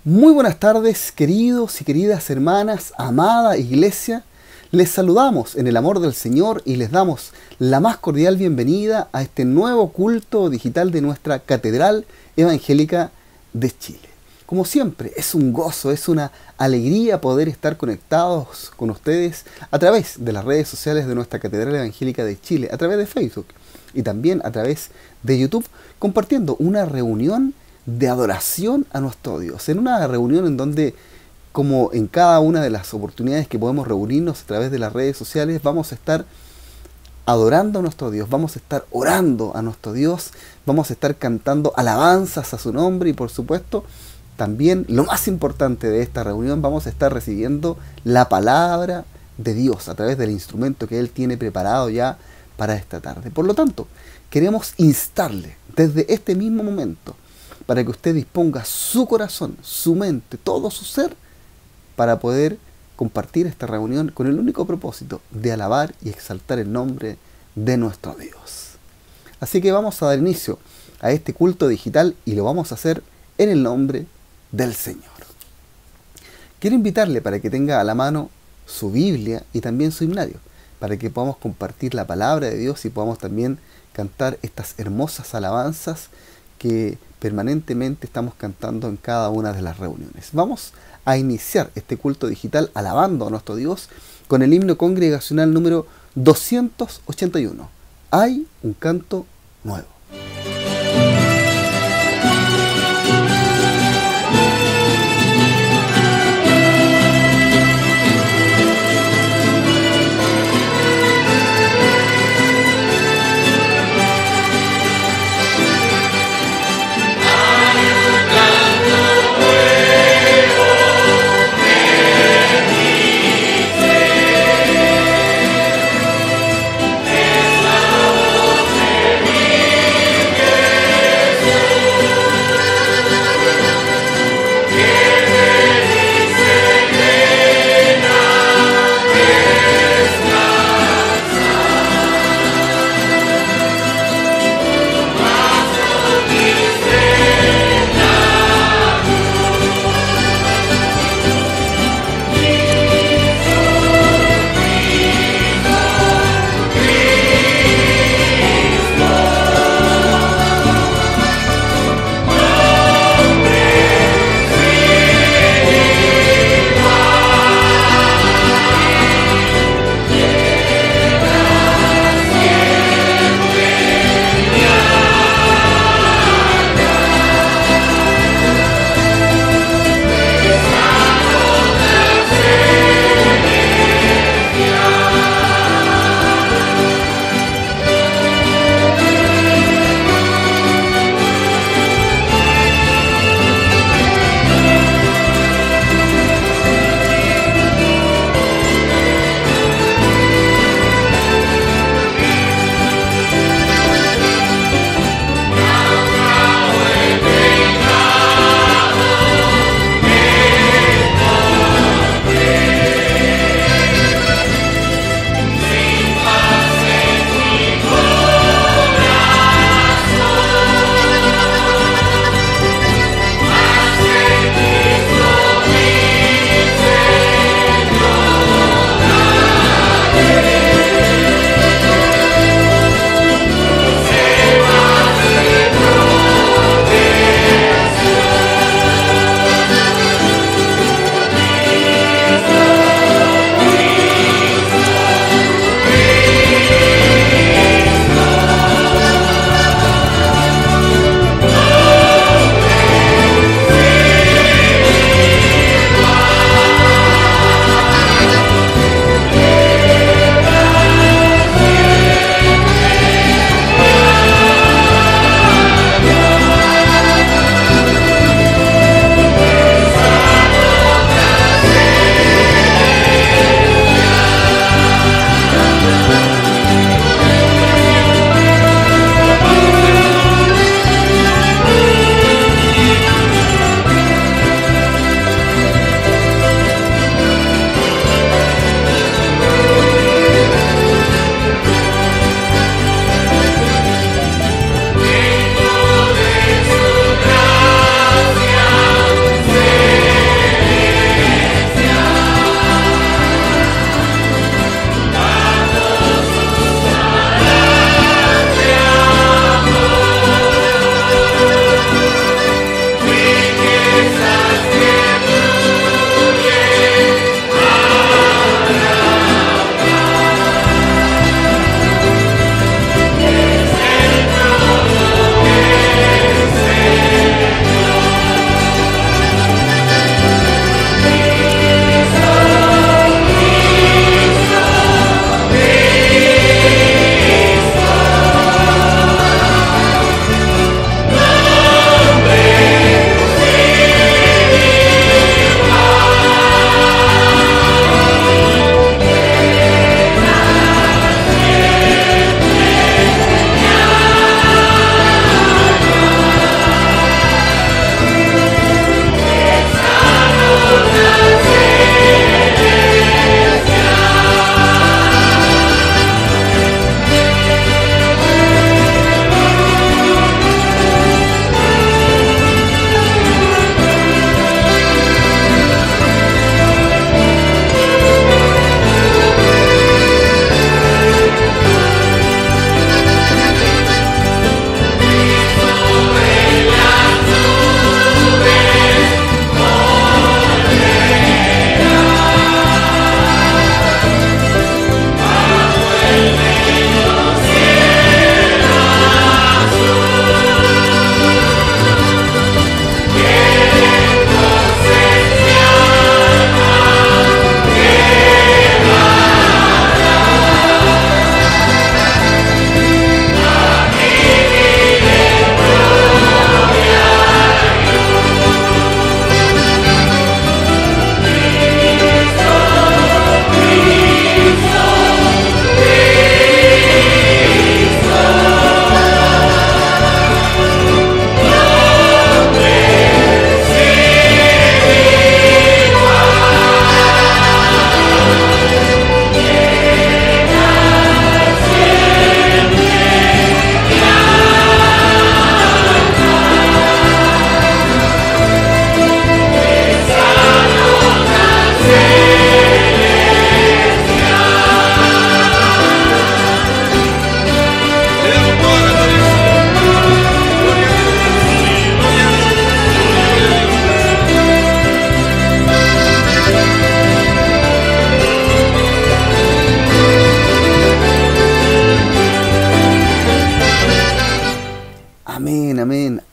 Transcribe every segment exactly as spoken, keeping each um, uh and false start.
Muy buenas tardes, queridos y queridas hermanas, amada iglesia. Les saludamos en el amor del Señor y les damos la más cordial bienvenida a este nuevo culto digital de nuestra Catedral Evangélica de Chile. Como siempre, es un gozo, es una alegría poder estar conectados con ustedes a través de las redes sociales de nuestra Catedral Evangélica de Chile, a través de Facebook y también a través de YouTube, compartiendo una reunión de adoración a nuestro Dios, en una reunión en donde, como en cada una de las oportunidades que podemos reunirnos a través de las redes sociales, vamos a estar adorando a nuestro Dios, vamos a estar orando a nuestro Dios, vamos a estar cantando alabanzas a su nombre y, por supuesto, también lo más importante de esta reunión, vamos a estar recibiendo la palabra de Dios a través del instrumento que Él tiene preparado ya para esta tarde. Por lo tanto, queremos instarle desde este mismo momento para que usted disponga su corazón, su mente, todo su ser, para poder compartir esta reunión con el único propósito de alabar y exaltar el nombre de nuestro Dios. Así que vamos a dar inicio a este culto digital y lo vamos a hacer en el nombre del Señor. Quiero invitarle para que tenga a la mano su Biblia y también su himnario, para que podamos compartir la palabra de Dios y podamos también cantar estas hermosas alabanzas que permanentemente estamos cantando en cada una de las reuniones. Vamos a iniciar este culto digital alabando a nuestro Dios con el himno congregacional número doscientos ochenta y uno. Hay un canto nuevo. Es la voz de mi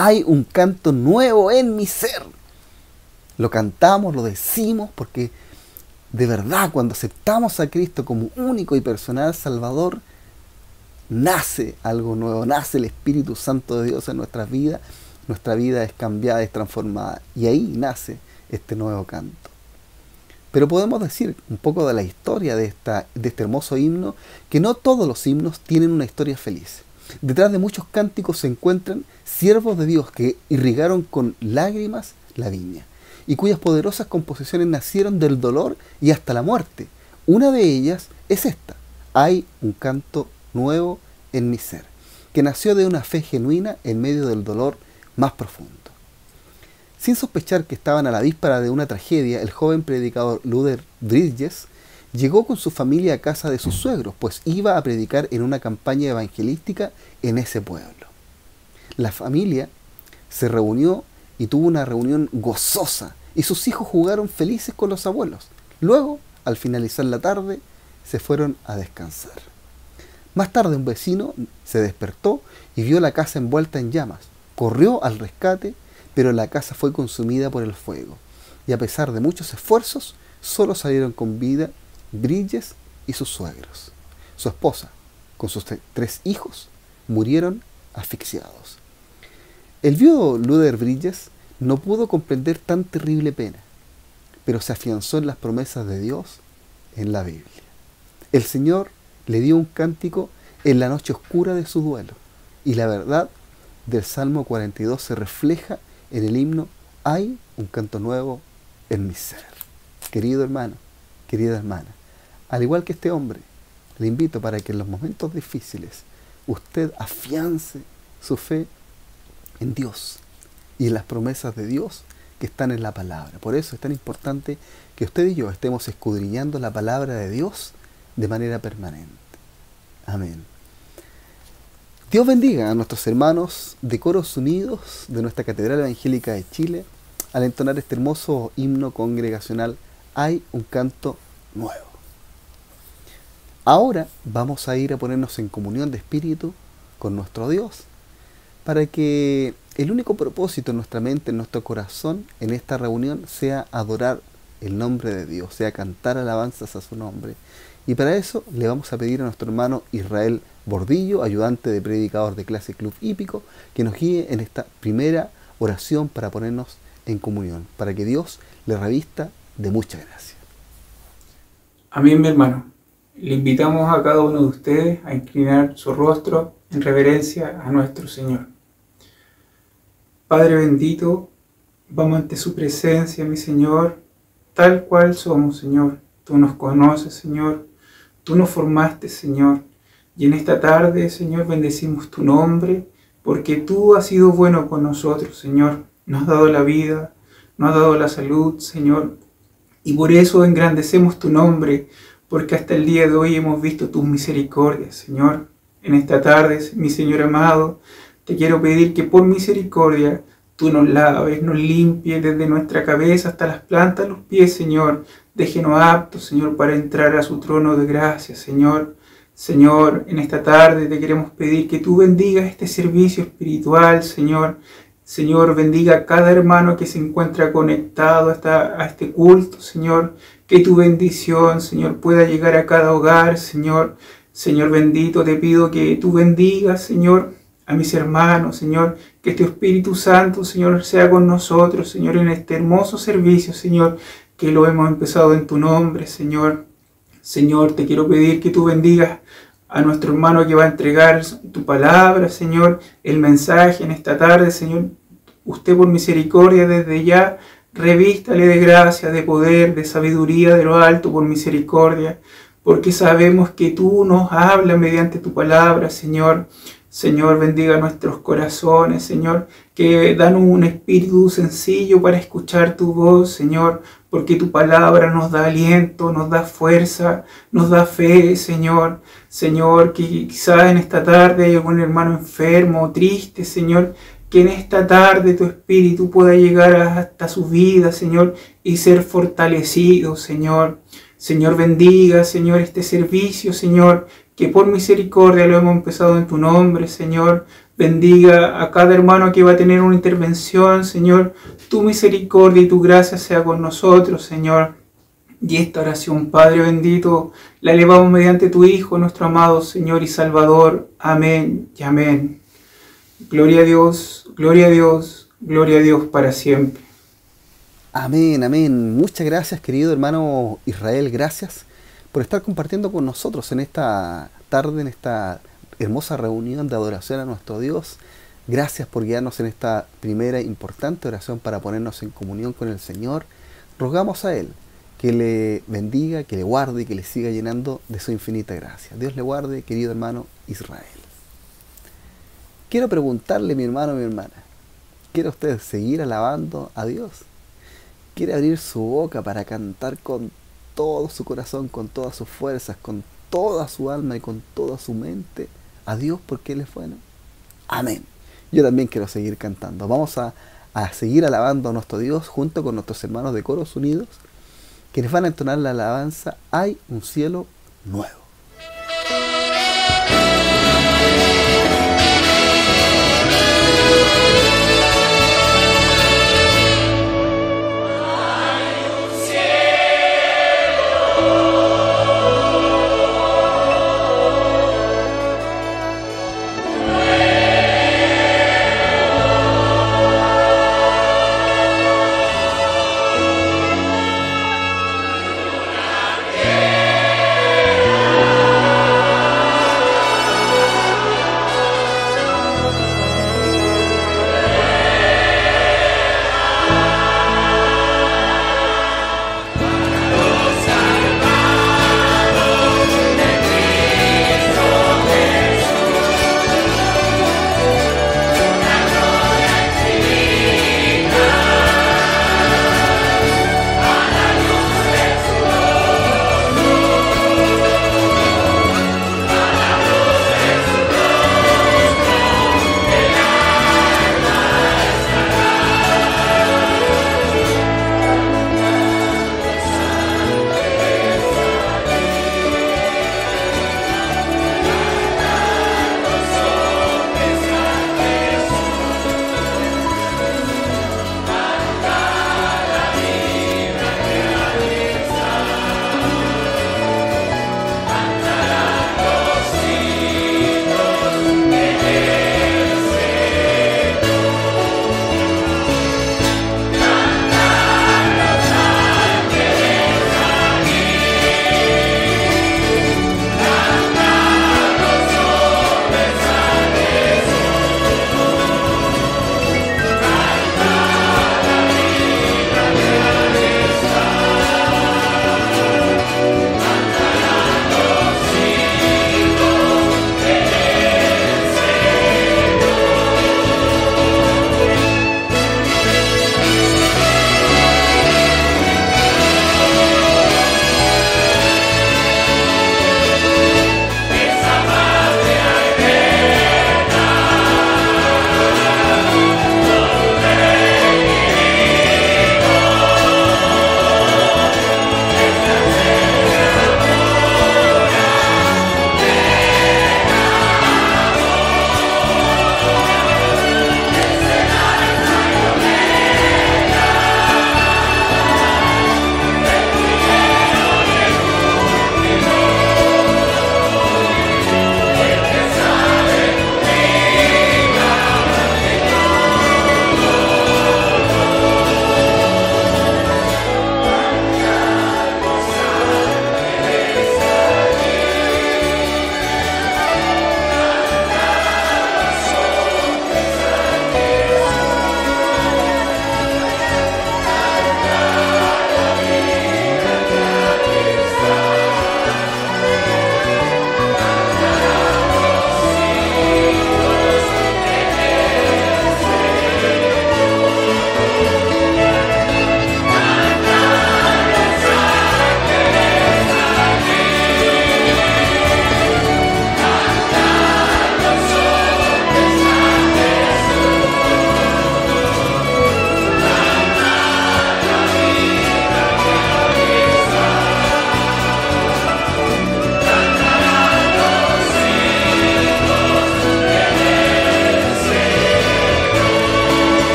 Hay un canto nuevo en mi ser. Lo cantamos, lo decimos, porque de verdad cuando aceptamos a Cristo como único y personal Salvador, nace algo nuevo, nace el Espíritu Santo de Dios en nuestras vidas, nuestra vida es cambiada, es transformada, y ahí nace este nuevo canto. Pero podemos decir un poco de la historia de, esta, de este hermoso himno, que no todos los himnos tienen una historia feliz. Detrás de muchos cánticos se encuentran siervos de Dios que irrigaron con lágrimas la viña, y cuyas poderosas composiciones nacieron del dolor y hasta la muerte. Una de ellas es esta: hay un canto nuevo en mi ser, que nació de una fe genuina en medio del dolor más profundo. Sin sospechar que estaban a la víspera de una tragedia, el joven predicador Luther Bridges llegó con su familia a casa de sus suegros, pues iba a predicar en una campaña evangelística en ese pueblo. La familia se reunió y tuvo una reunión gozosa, y sus hijos jugaron felices con los abuelos. Luego, al finalizar la tarde, se fueron a descansar. Más tarde un vecino se despertó y vio la casa envuelta en llamas. Corrió al rescate, pero la casa fue consumida por el fuego, y a pesar de muchos esfuerzos, solo salieron con vida Bridges y sus suegros. Su esposa, con sus tres hijos, murieron asfixiados. El viudo Luther Bridges no pudo comprender tan terrible pena, pero se afianzó en las promesas de Dios en la Biblia. El Señor le dio un cántico en la noche oscura de su duelo, y la verdad del Salmo cuarenta y dos se refleja en el himno Hay un canto nuevo en mi ser. Querido hermano, querida hermana, al igual que este hombre, le invito para que en los momentos difíciles usted afiance su fe en Dios y en las promesas de Dios que están en la palabra. Por eso es tan importante que usted y yo estemos escudriñando la palabra de Dios de manera permanente. Amén. Dios bendiga a nuestros hermanos de Coros Unidos de nuestra Catedral Evangélica de Chile al entonar este hermoso himno congregacional Hay un canto nuevo. Ahora vamos a ir a ponernos en comunión de espíritu con nuestro Dios, para que el único propósito en nuestra mente, en nuestro corazón, en esta reunión, sea adorar el nombre de Dios, sea cantar alabanzas a su nombre. Y para eso le vamos a pedir a nuestro hermano Israel Bordillo, ayudante de predicador de Clase Club Hípico, que nos guíe en esta primera oración para ponernos en comunión, para que Dios le revista de mucha gracia. Amén, mi hermano. Le invitamos a cada uno de ustedes a inclinar su rostro en reverencia a nuestro Señor. Padre bendito, vamos ante su presencia, mi Señor, tal cual somos, Señor. Tú nos conoces, Señor. Tú nos formaste, Señor. Y en esta tarde, Señor, bendecimos tu nombre, porque tú has sido bueno con nosotros, Señor. Nos has dado la vida, nos has dado la salud, Señor. Y por eso engrandecemos tu nombre, porque hasta el día de hoy hemos visto tus misericordias, Señor. En esta tarde, mi Señor amado, te quiero pedir que por misericordia tú nos laves, nos limpies desde nuestra cabeza hasta las plantas de los pies, Señor. Déjenos aptos, Señor, para entrar a su trono de gracia, Señor. Señor, en esta tarde te queremos pedir que tú bendigas este servicio espiritual, Señor. Señor, bendiga a cada hermano que se encuentra conectado a, esta, a este culto, Señor. Que tu bendición, Señor, pueda llegar a cada hogar, Señor. Señor bendito, te pido que tú bendigas, Señor, a mis hermanos, Señor. Que tu Espíritu Santo, Señor, sea con nosotros, Señor, en este hermoso servicio, Señor, que lo hemos empezado en tu nombre, Señor. Señor, te quiero pedir que tú bendigas a nuestro hermano que va a entregar tu palabra, Señor, el mensaje en esta tarde, Señor. Usted por misericordia desde ya, revístale de gracia, de poder, de sabiduría de lo alto por misericordia, porque sabemos que tú nos hablas mediante tu palabra, Señor. Señor, bendiga nuestros corazones, Señor, que dan un espíritu sencillo para escuchar tu voz, Señor, porque tu palabra nos da aliento, nos da fuerza, nos da fe, Señor. Señor, que quizás en esta tarde hay algún hermano enfermo o triste, Señor, que en esta tarde tu espíritu pueda llegar hasta su vida, Señor, y ser fortalecido, Señor. Señor, bendiga, Señor, este servicio, Señor, que por misericordia lo hemos empezado en tu nombre, Señor. bendiga a cada hermano que va a tener una intervención, Señor. Tu misericordia y tu gracia sea con nosotros, Señor. Y esta oración, Padre bendito, la elevamos mediante tu Hijo, nuestro amado Señor y Salvador. Amén y amén. Gloria a Dios, gloria a Dios, gloria a Dios para siempre. Amén, amén. Muchas gracias, querido hermano Israel. Gracias por estar compartiendo con nosotros en esta tarde, en esta hermosa reunión de adoración a nuestro Dios. Gracias por guiarnos en esta primera importante oración para ponernos en comunión con el Señor. Rogamos a Él que le bendiga, que le guarde y que le siga llenando de su infinita gracia. Dios le guarde, querido hermano Israel. Quiero preguntarle, mi hermano, mi hermana, ¿quiere usted seguir alabando a Dios? ¿Quiere abrir su boca para cantar con todo su corazón, con todas sus fuerzas, con toda su alma y con toda su mente a Dios porque Él es bueno? Amén. Yo también quiero seguir cantando. Vamos a, a seguir alabando a nuestro Dios junto con nuestros hermanos de Coros Unidos, que les van a entonar la alabanza Hay un cielo nuevo. Yeah.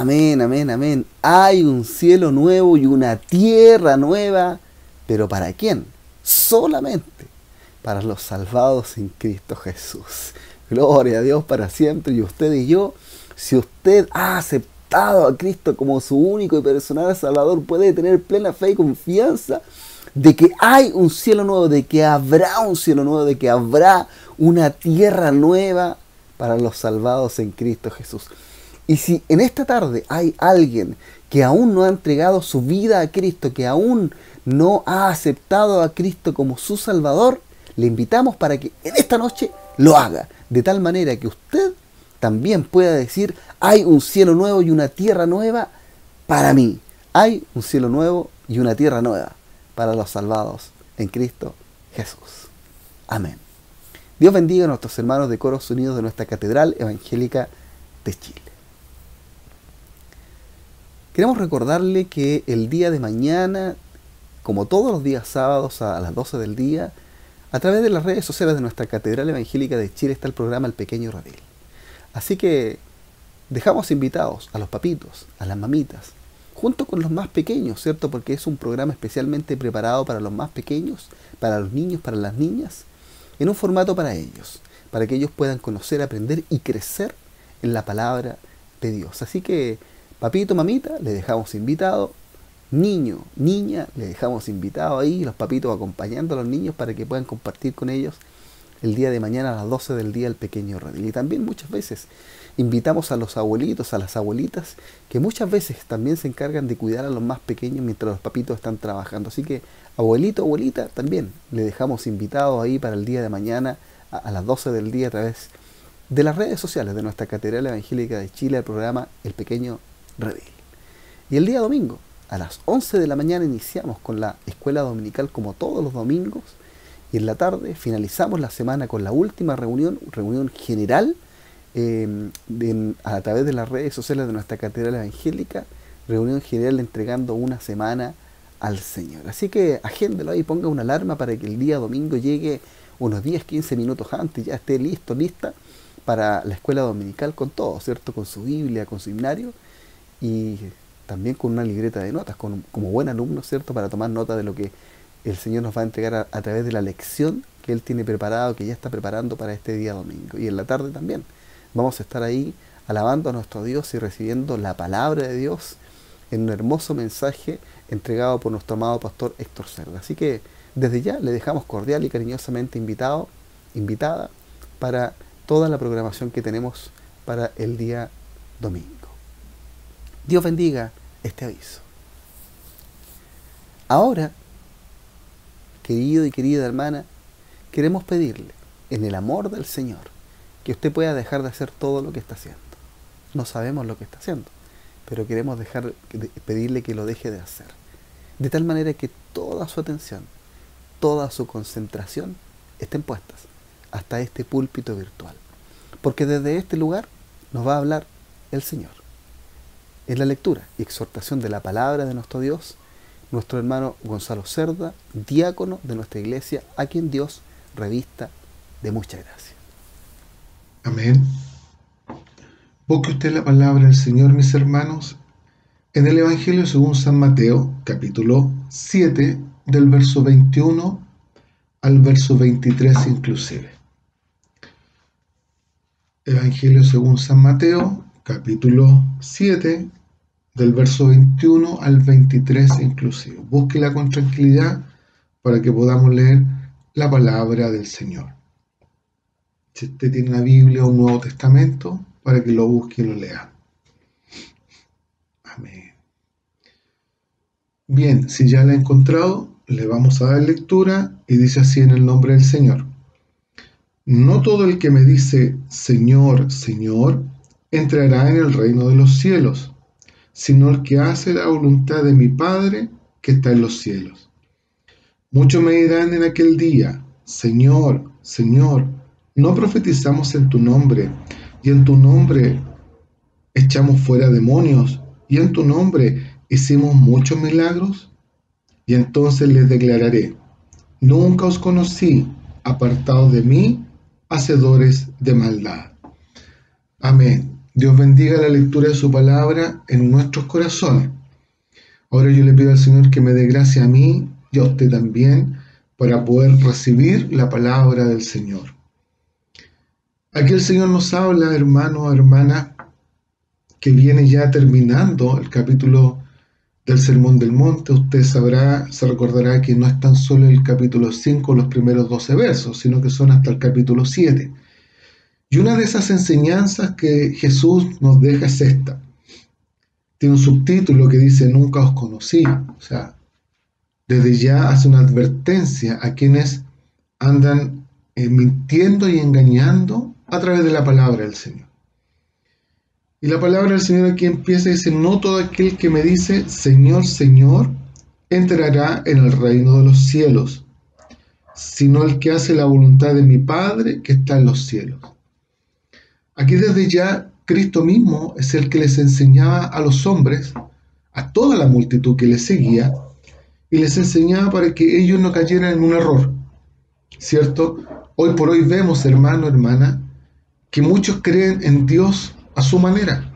Amén, amén, amén. Hay un cielo nuevo y una tierra nueva, pero ¿para quién? Solamente para los salvados en Cristo Jesús. Gloria a Dios para siempre. Y usted y yo, si usted ha aceptado a Cristo como su único y personal Salvador, puede tener plena fe y confianza de que hay un cielo nuevo, de que habrá un cielo nuevo, de que habrá una tierra nueva para los salvados en Cristo Jesús. Y si en esta tarde hay alguien que aún no ha entregado su vida a Cristo, que aún no ha aceptado a Cristo como su Salvador, le invitamos para que en esta noche lo haga, de tal manera que usted también pueda decir, hay un cielo nuevo y una tierra nueva para mí. Hay un cielo nuevo y una tierra nueva para los salvados en Cristo Jesús. Amén. Dios bendiga a nuestros hermanos de Coros Unidos de nuestra Catedral Evangélica de Chile. Queremos recordarle que el día de mañana, como todos los días sábados a las doce del día, a través de las redes sociales de nuestra Catedral Evangélica de Chile está el programa El Pequeño Redil. Así que dejamos invitados a los papitos, a las mamitas, junto con los más pequeños, ¿cierto? Porque es un programa especialmente preparado para los más pequeños, para los niños, para las niñas, en un formato para ellos, para que ellos puedan conocer, aprender y crecer en la palabra de Dios. Así que, papito, mamita, le dejamos invitado. Niño, niña, le dejamos invitado ahí, los papitos acompañando a los niños para que puedan compartir con ellos el día de mañana a las doce del día el Pequeño Redil. Y también muchas veces invitamos a los abuelitos, a las abuelitas, que muchas veces también se encargan de cuidar a los más pequeños mientras los papitos están trabajando. Así que, abuelito, abuelita, también le dejamos invitado ahí para el día de mañana a, a las doce del día a través de las redes sociales de nuestra Catedral Evangélica de Chile, el programa El Pequeño Redil. Y el día domingo, a las once de la mañana iniciamos con la escuela dominical como todos los domingos y en la tarde finalizamos la semana con la última reunión, reunión general eh, de, a través de las redes sociales de nuestra Catedral Evangélica, reunión general entregando una semana al Señor. Así que agéndelo ahí, ponga una alarma para que el día domingo llegue unos diez, quince minutos antes, ya esté listo, lista para la escuela dominical con todo, ¿cierto? Con su Biblia, con su himnario y también con una libreta de notas, con, como buen alumno, ¿cierto? Para tomar nota de lo que el Señor nos va a entregar a, a través de la lección que Él tiene preparado, que ya está preparando para este día domingo. Y en la tarde también vamos a estar ahí alabando a nuestro Dios y recibiendo la palabra de Dios en un hermoso mensaje entregado por nuestro amado pastor Héctor Cerda. Así que desde ya le dejamos cordial y cariñosamente invitado, invitada para toda la programación que tenemos para el día domingo. Dios bendiga este aviso. Ahora, querido y querida hermana, queremos pedirle, en el amor del Señor, que usted pueda dejar de hacer todo lo que está haciendo. No sabemos lo que está haciendo, pero queremos dejar, pedirle que lo deje de hacer. De tal manera que toda su atención, toda su concentración estén puestas hasta este púlpito virtual. Porque desde este lugar nos va a hablar el Señor. En la lectura y exhortación de la palabra de nuestro Dios, nuestro hermano Gonzalo Cerda, diácono de nuestra iglesia, a quien Dios revista de mucha gracia. Amén. Busque usted la palabra del Señor, mis hermanos, en el Evangelio según San Mateo, capítulo siete, del verso veintiuno al verso veintitrés inclusive. Evangelio según San Mateo, capítulo siete, del verso veintiuno al veintitrés inclusive. Búsquela con tranquilidad para que podamos leer la palabra del Señor. Si usted tiene una Biblia o un Nuevo Testamento, para que lo busque y lo lea. Amén. Bien, si ya la ha encontrado, le vamos a dar lectura y dice así en el nombre del Señor. No todo el que me dice Señor, Señor, entrará en el reino de los cielos, sino el que hace la voluntad de mi Padre que está en los cielos. Muchos me dirán en aquel día, Señor, Señor, ¿no profetizamos en tu nombre, y en tu nombre echamos fuera demonios, y en tu nombre hicimos muchos milagros? Y entonces les declararé, nunca os conocí, apartados de mí, hacedores de maldad. Amén. Dios bendiga la lectura de su palabra en nuestros corazones. Ahora yo le pido al Señor que me dé gracia a mí y a usted también para poder recibir la palabra del Señor. Aquí el Señor nos habla, hermano, hermana, que viene ya terminando el capítulo del Sermón del Monte. Usted sabrá, se recordará que no es tan solo el capítulo cinco, los primeros doce versos, sino que son hasta el capítulo siete. Y una de esas enseñanzas que Jesús nos deja es esta. Tiene un subtítulo que dice: nunca os conocí. O sea, desde ya hace una advertencia a quienes andan eh, mintiendo y engañando a través de la palabra del Señor. Y la palabra del Señor aquí empieza y dice: no todo aquel que me dice Señor, Señor, entrará en el reino de los cielos, sino el que hace la voluntad de mi Padre que está en los cielos. Aquí desde ya Cristo mismo es el que les enseñaba a los hombres, a toda la multitud que les seguía, y les enseñaba para que ellos no cayeran en un error, ¿cierto? Hoy por hoy vemos, hermano, hermana, que muchos creen en Dios a su manera,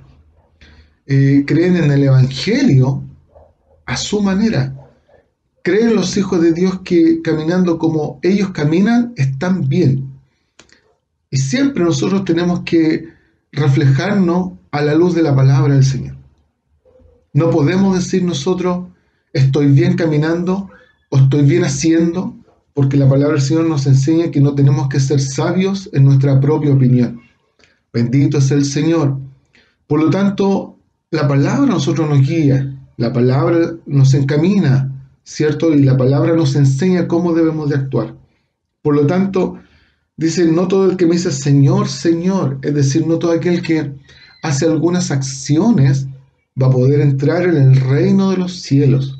eh, creen en el Evangelio a su manera, creen los hijos de Dios que caminando como ellos caminan están bien. Y siempre nosotros tenemos que reflejarnos a la luz de la palabra del Señor. No podemos decir nosotros estoy bien caminando o estoy bien haciendo, porque la palabra del Señor nos enseña que no tenemos que ser sabios en nuestra propia opinión. Bendito es el Señor. Por lo tanto, la palabra a nosotros nos guía, la palabra nos encamina, ¿cierto? Y la palabra nos enseña cómo debemos de actuar. Por lo tanto, dice, no todo el que me dice Señor, Señor, es decir, no todo aquel que hace algunas acciones va a poder entrar en el reino de los cielos.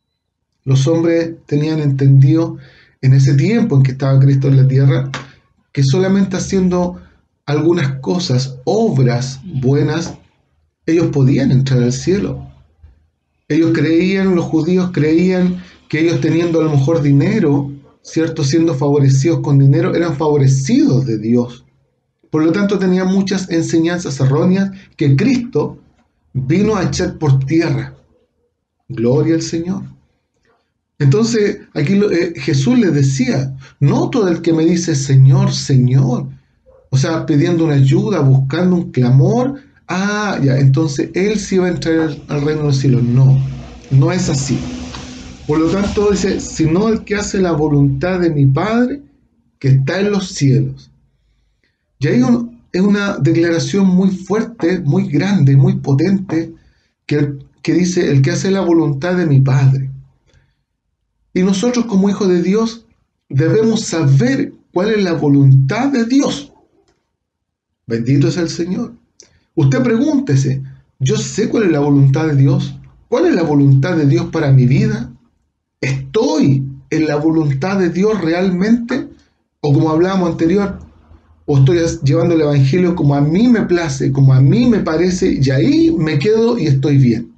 Los hombres tenían entendido en ese tiempo en que estaba Cristo en la tierra que solamente haciendo algunas cosas, obras buenas, ellos podían entrar al cielo. Ellos creían, los judíos creían que ellos teniendo a lo mejor dinero, ¿cierto? Siendo favorecidos con dinero, eran favorecidos de Dios. Por lo tanto, tenían muchas enseñanzas erróneas que Cristo vino a echar por tierra. Gloria al Señor. Entonces, aquí eh, Jesús les decía, no todo el que me dice Señor, Señor, o sea, pidiendo una ayuda, buscando un clamor, ah, ya, entonces Él sí va a entrar al, al reino de los cielos. No, no es así. Por lo tanto, dice, sino el que hace la voluntad de mi Padre que está en los cielos. Y ahí un, es una declaración muy fuerte, muy grande, muy potente, que, que dice, el que hace la voluntad de mi Padre. Y nosotros como hijos de Dios debemos saber cuál es la voluntad de Dios. Bendito es el Señor. Usted pregúntese, ¿yo sé cuál es la voluntad de Dios? ¿Cuál es la voluntad de Dios para mi vida? ¿Estoy en la voluntad de Dios realmente? O como hablábamos anterior, o estoy llevando el Evangelio como a mí me place, como a mí me parece, y ahí me quedo y estoy bien.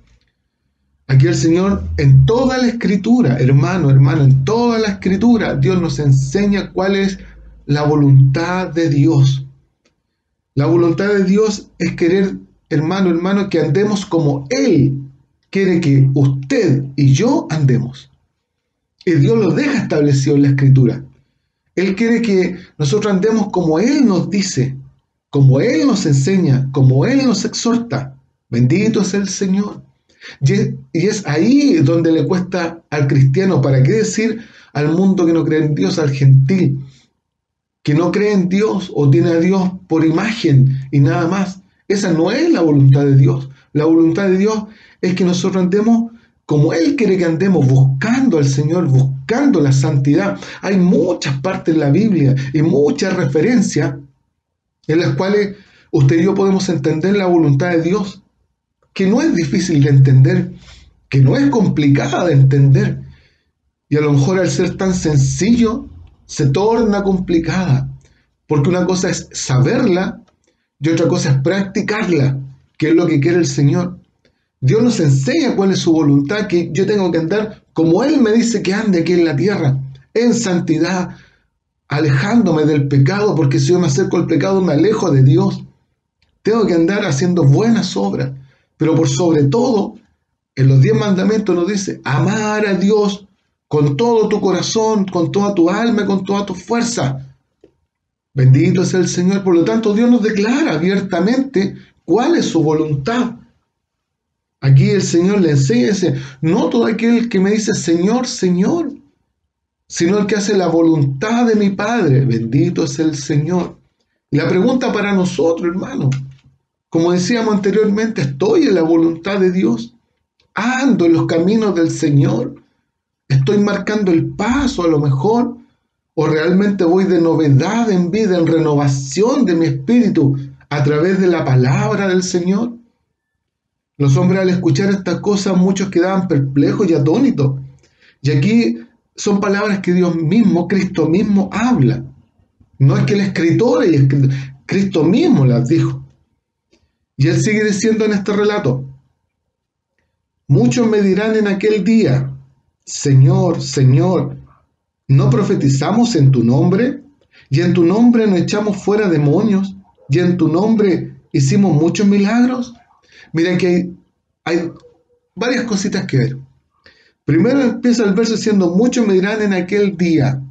Aquí el Señor, en toda la Escritura, hermano, hermano, en toda la Escritura, Dios nos enseña cuál es la voluntad de Dios. La voluntad de Dios es querer, hermano, hermano, que andemos como Él quiere que usted y yo andemos. Y Dios lo deja establecido en la Escritura. Él quiere que nosotros andemos como Él nos dice, como Él nos enseña, como Él nos exhorta. Bendito es el Señor. Y es, y es ahí donde le cuesta al cristiano, ¿para qué decir al mundo que no cree en Dios, al gentil, que no cree en Dios o tiene a Dios por imagen y nada más? Esa no es la voluntad de Dios. La voluntad de Dios es que nosotros andemos como Él quiere que andemos, buscando al Señor, buscando la santidad. Hay muchas partes en la Biblia y muchas referencias en las cuales usted y yo podemos entender la voluntad de Dios, que no es difícil de entender, que no es complicada de entender. Y a lo mejor al ser tan sencillo, se torna complicada. Porque una cosa es saberla y otra cosa es practicarla, que es lo que quiere el Señor. Dios nos enseña cuál es su voluntad, que yo tengo que andar como Él me dice que ande aquí en la tierra, en santidad, alejándome del pecado, porque si yo me acerco al pecado me alejo de Dios. tengo que andar haciendo buenas obras, pero por sobre todo, en los diez mandamientos nos dice, amar a Dios con todo tu corazón, con toda tu alma, con toda tu fuerza. Bendito es el Señor. Por lo tanto, Dios nos declara abiertamente cuál es su voluntad. Aquí el Señor le enseña, dice, no todo aquel que me dice Señor, Señor, sino el que hace la voluntad de mi Padre. Bendito es el Señor. Y la pregunta para nosotros, hermano, como decíamos anteriormente, ¿estoy en la voluntad de Dios? ¿Ando en los caminos del Señor? ¿Estoy marcando el paso a lo mejor? ¿O realmente voy de novedad en vida, en renovación de mi espíritu a través de la palabra del Señor? Los hombres al escuchar estas cosas, muchos quedaban perplejos y atónitos. Y aquí son palabras que Dios mismo, Cristo mismo habla. No es que el escritor, y Cristo mismo las dijo. Y Él sigue diciendo en este relato, muchos me dirán en aquel día, Señor, Señor, ¿no profetizamos en tu nombre? Y en tu nombre nos echamos fuera demonios, y en tu nombre hicimos muchos milagros. Miren que hay, hay varias cositas que ver. Primero empieza el verso diciendo, muchos me dirán en aquel día.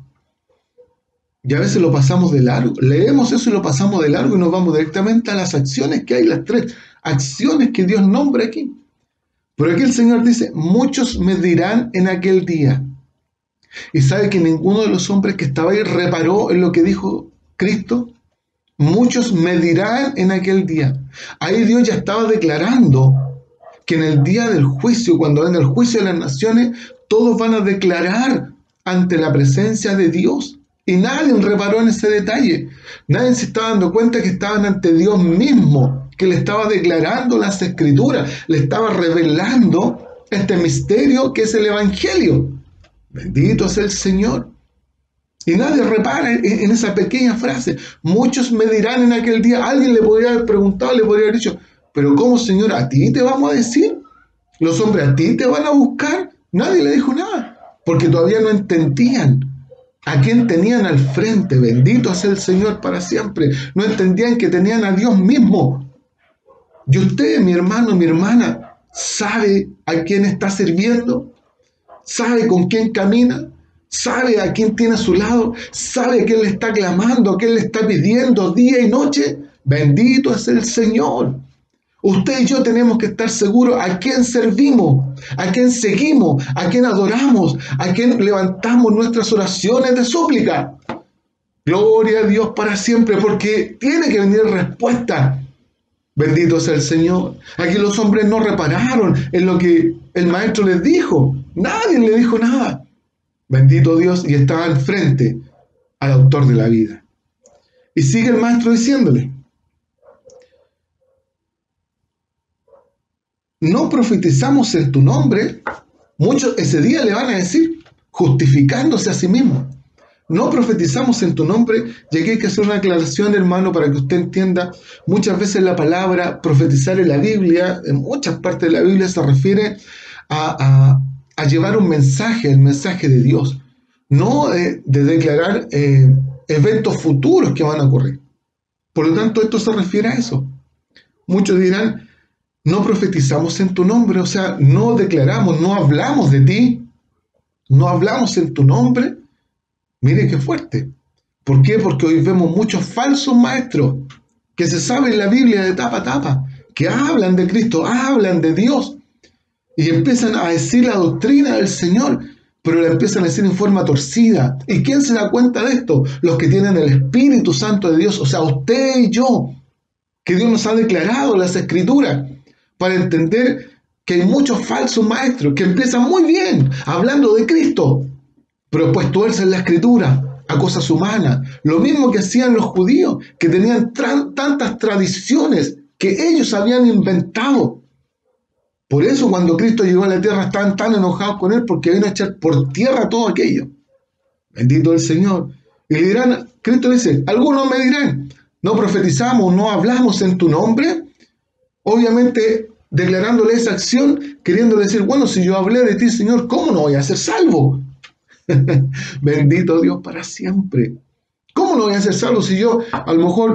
Y a veces lo pasamos de largo. Leemos eso y lo pasamos de largo y nos vamos directamente a las acciones que hay, las tres acciones que Dios nombra aquí. Pero aquí el Señor dice, muchos me dirán en aquel día. Y sabe que ninguno de los hombres que estaba ahí reparó en lo que dijo Cristo. Muchos me dirán en aquel día. Ahí Dios ya estaba declarando que en el día del juicio, cuando venga el juicio de las naciones, todos van a declarar ante la presencia de Dios. Y nadie reparó en ese detalle. Nadie se estaba dando cuenta que estaban ante Dios mismo, que le estaba declarando las Escrituras, le estaba revelando este misterio que es el Evangelio. Bendito es el Señor. Y nadie repara en, en esa pequeña frase. Muchos me dirán en aquel día, alguien le podría haber preguntado, le podría haber dicho, pero ¿cómo, Señor? ¿A ti te vamos a decir? ¿Los hombres a ti te van a buscar? Nadie le dijo nada, porque todavía no entendían a quién tenían al frente. Bendito es el Señor para siempre. No entendían que tenían a Dios mismo. Y usted, mi hermano, mi hermana, ¿sabe a quién está sirviendo? ¿Sabe con quién camina? ¿Sabe a quién tiene a su lado? ¿Sabe a quién le está clamando? ¿A quién le está pidiendo día y noche? Bendito es el Señor. Usted y yo tenemos que estar seguros a quién servimos, a quién seguimos, a quién adoramos, a quién levantamos nuestras oraciones de súplica. Gloria a Dios para siempre, porque tiene que venir respuesta. Bendito es el Señor. Aquí los hombres no repararon en lo que el maestro les dijo. Nadie le dijo nada. Bendito Dios, y estaban frente al autor de la vida. Y sigue el maestro diciéndole, no profetizamos en tu nombre. Muchos ese día le van a decir, justificándose a sí mismos, no profetizamos en tu nombre. Y aquí hay que hacer una aclaración, hermano, para que usted entienda. Muchas veces la palabra profetizar en la Biblia, en muchas partes de la Biblia, se refiere a, a, a llevar un mensaje, el mensaje de Dios, no eh, de declarar eh, eventos futuros que van a ocurrir. Por lo tanto, esto se refiere a eso. Muchos dirán, no profetizamos en tu nombre, o sea, no declaramos, no hablamos de ti, no hablamos en tu nombre. Mire qué fuerte. ¿Por qué? Porque hoy vemos muchos falsos maestros que se saben la Biblia de tapa a tapa, que hablan de Cristo, hablan de Dios y empiezan a decir la doctrina del Señor, pero la empiezan a decir en forma torcida. ¿Y quién se da cuenta de esto? Los que tienen el Espíritu Santo de Dios, o sea, usted y yo, que Dios nos ha declarado las Escrituras, para entender que hay muchos falsos maestros que empiezan muy bien hablando de Cristo, pero después tuercen la Escritura a cosas humanas. Lo mismo que hacían los judíos, que tenían tra- tantas tradiciones que ellos habían inventado. Por eso cuando Cristo llegó a la tierra estaban tan enojados con Él, porque vino a echar por tierra todo aquello. Bendito el Señor. Y le dirán, Cristo dice, algunos me dirán, ¿no profetizamos, no hablamos en tu nombre? Obviamente declarándole esa acción, queriendo decir, bueno, si yo hablé de ti, Señor, ¿cómo no voy a ser salvo? Bendito Dios para siempre. ¿Cómo no voy a ser salvo si yo a lo mejor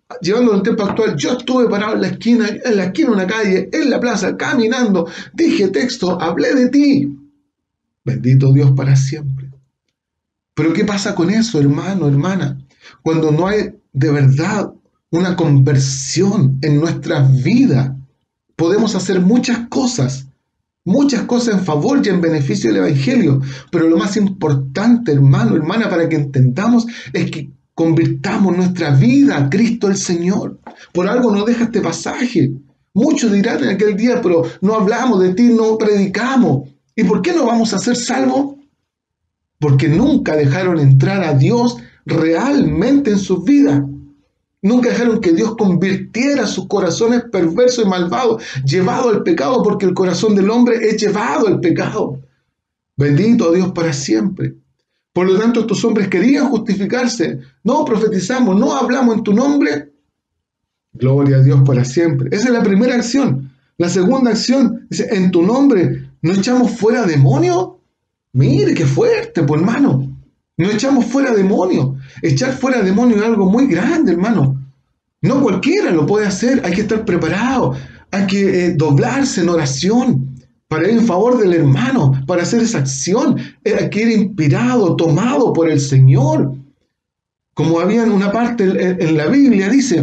llevándolo al tiempo actual, yo estuve parado en la esquina, en la esquina de una calle, en la plaza, caminando, dije texto, hablé de ti. Bendito Dios para siempre. Pero ¿qué pasa con eso, hermano, hermana? Cuando no hay de verdad una conversión en nuestras vidas, podemos hacer muchas cosas, muchas cosas en favor y en beneficio del Evangelio, pero lo más importante, hermano, hermana, para que entendamos es que convirtamos nuestra vida a Cristo el Señor. Por algo nos deja este pasaje. Muchos dirán en aquel día, pero no hablamos de ti, no predicamos. ¿Y por qué no vamos a ser salvos? Porque nunca dejaron entrar a Dios realmente en sus vidas. Nunca dejaron que Dios convirtiera sus corazones perversos y malvados, llevados al pecado, porque el corazón del hombre es llevado al pecado. Bendito Dios para siempre. Por lo tanto, estos hombres querían justificarse. No profetizamos, no hablamos en tu nombre. Gloria a Dios para siempre. Esa es la primera acción. La segunda acción dice, en tu nombre, ¿no echamos fuera demonios? Mire, qué fuerte, pues hermano. No echamos fuera demonios. Echar fuera demonios es algo muy grande, hermano. No cualquiera lo puede hacer. Hay que estar preparado. Hay que eh, doblarse en oración para ir en favor del hermano, para hacer esa acción. Hay que ir inspirado, tomado por el Señor. Como había en una parte en, en la Biblia, dice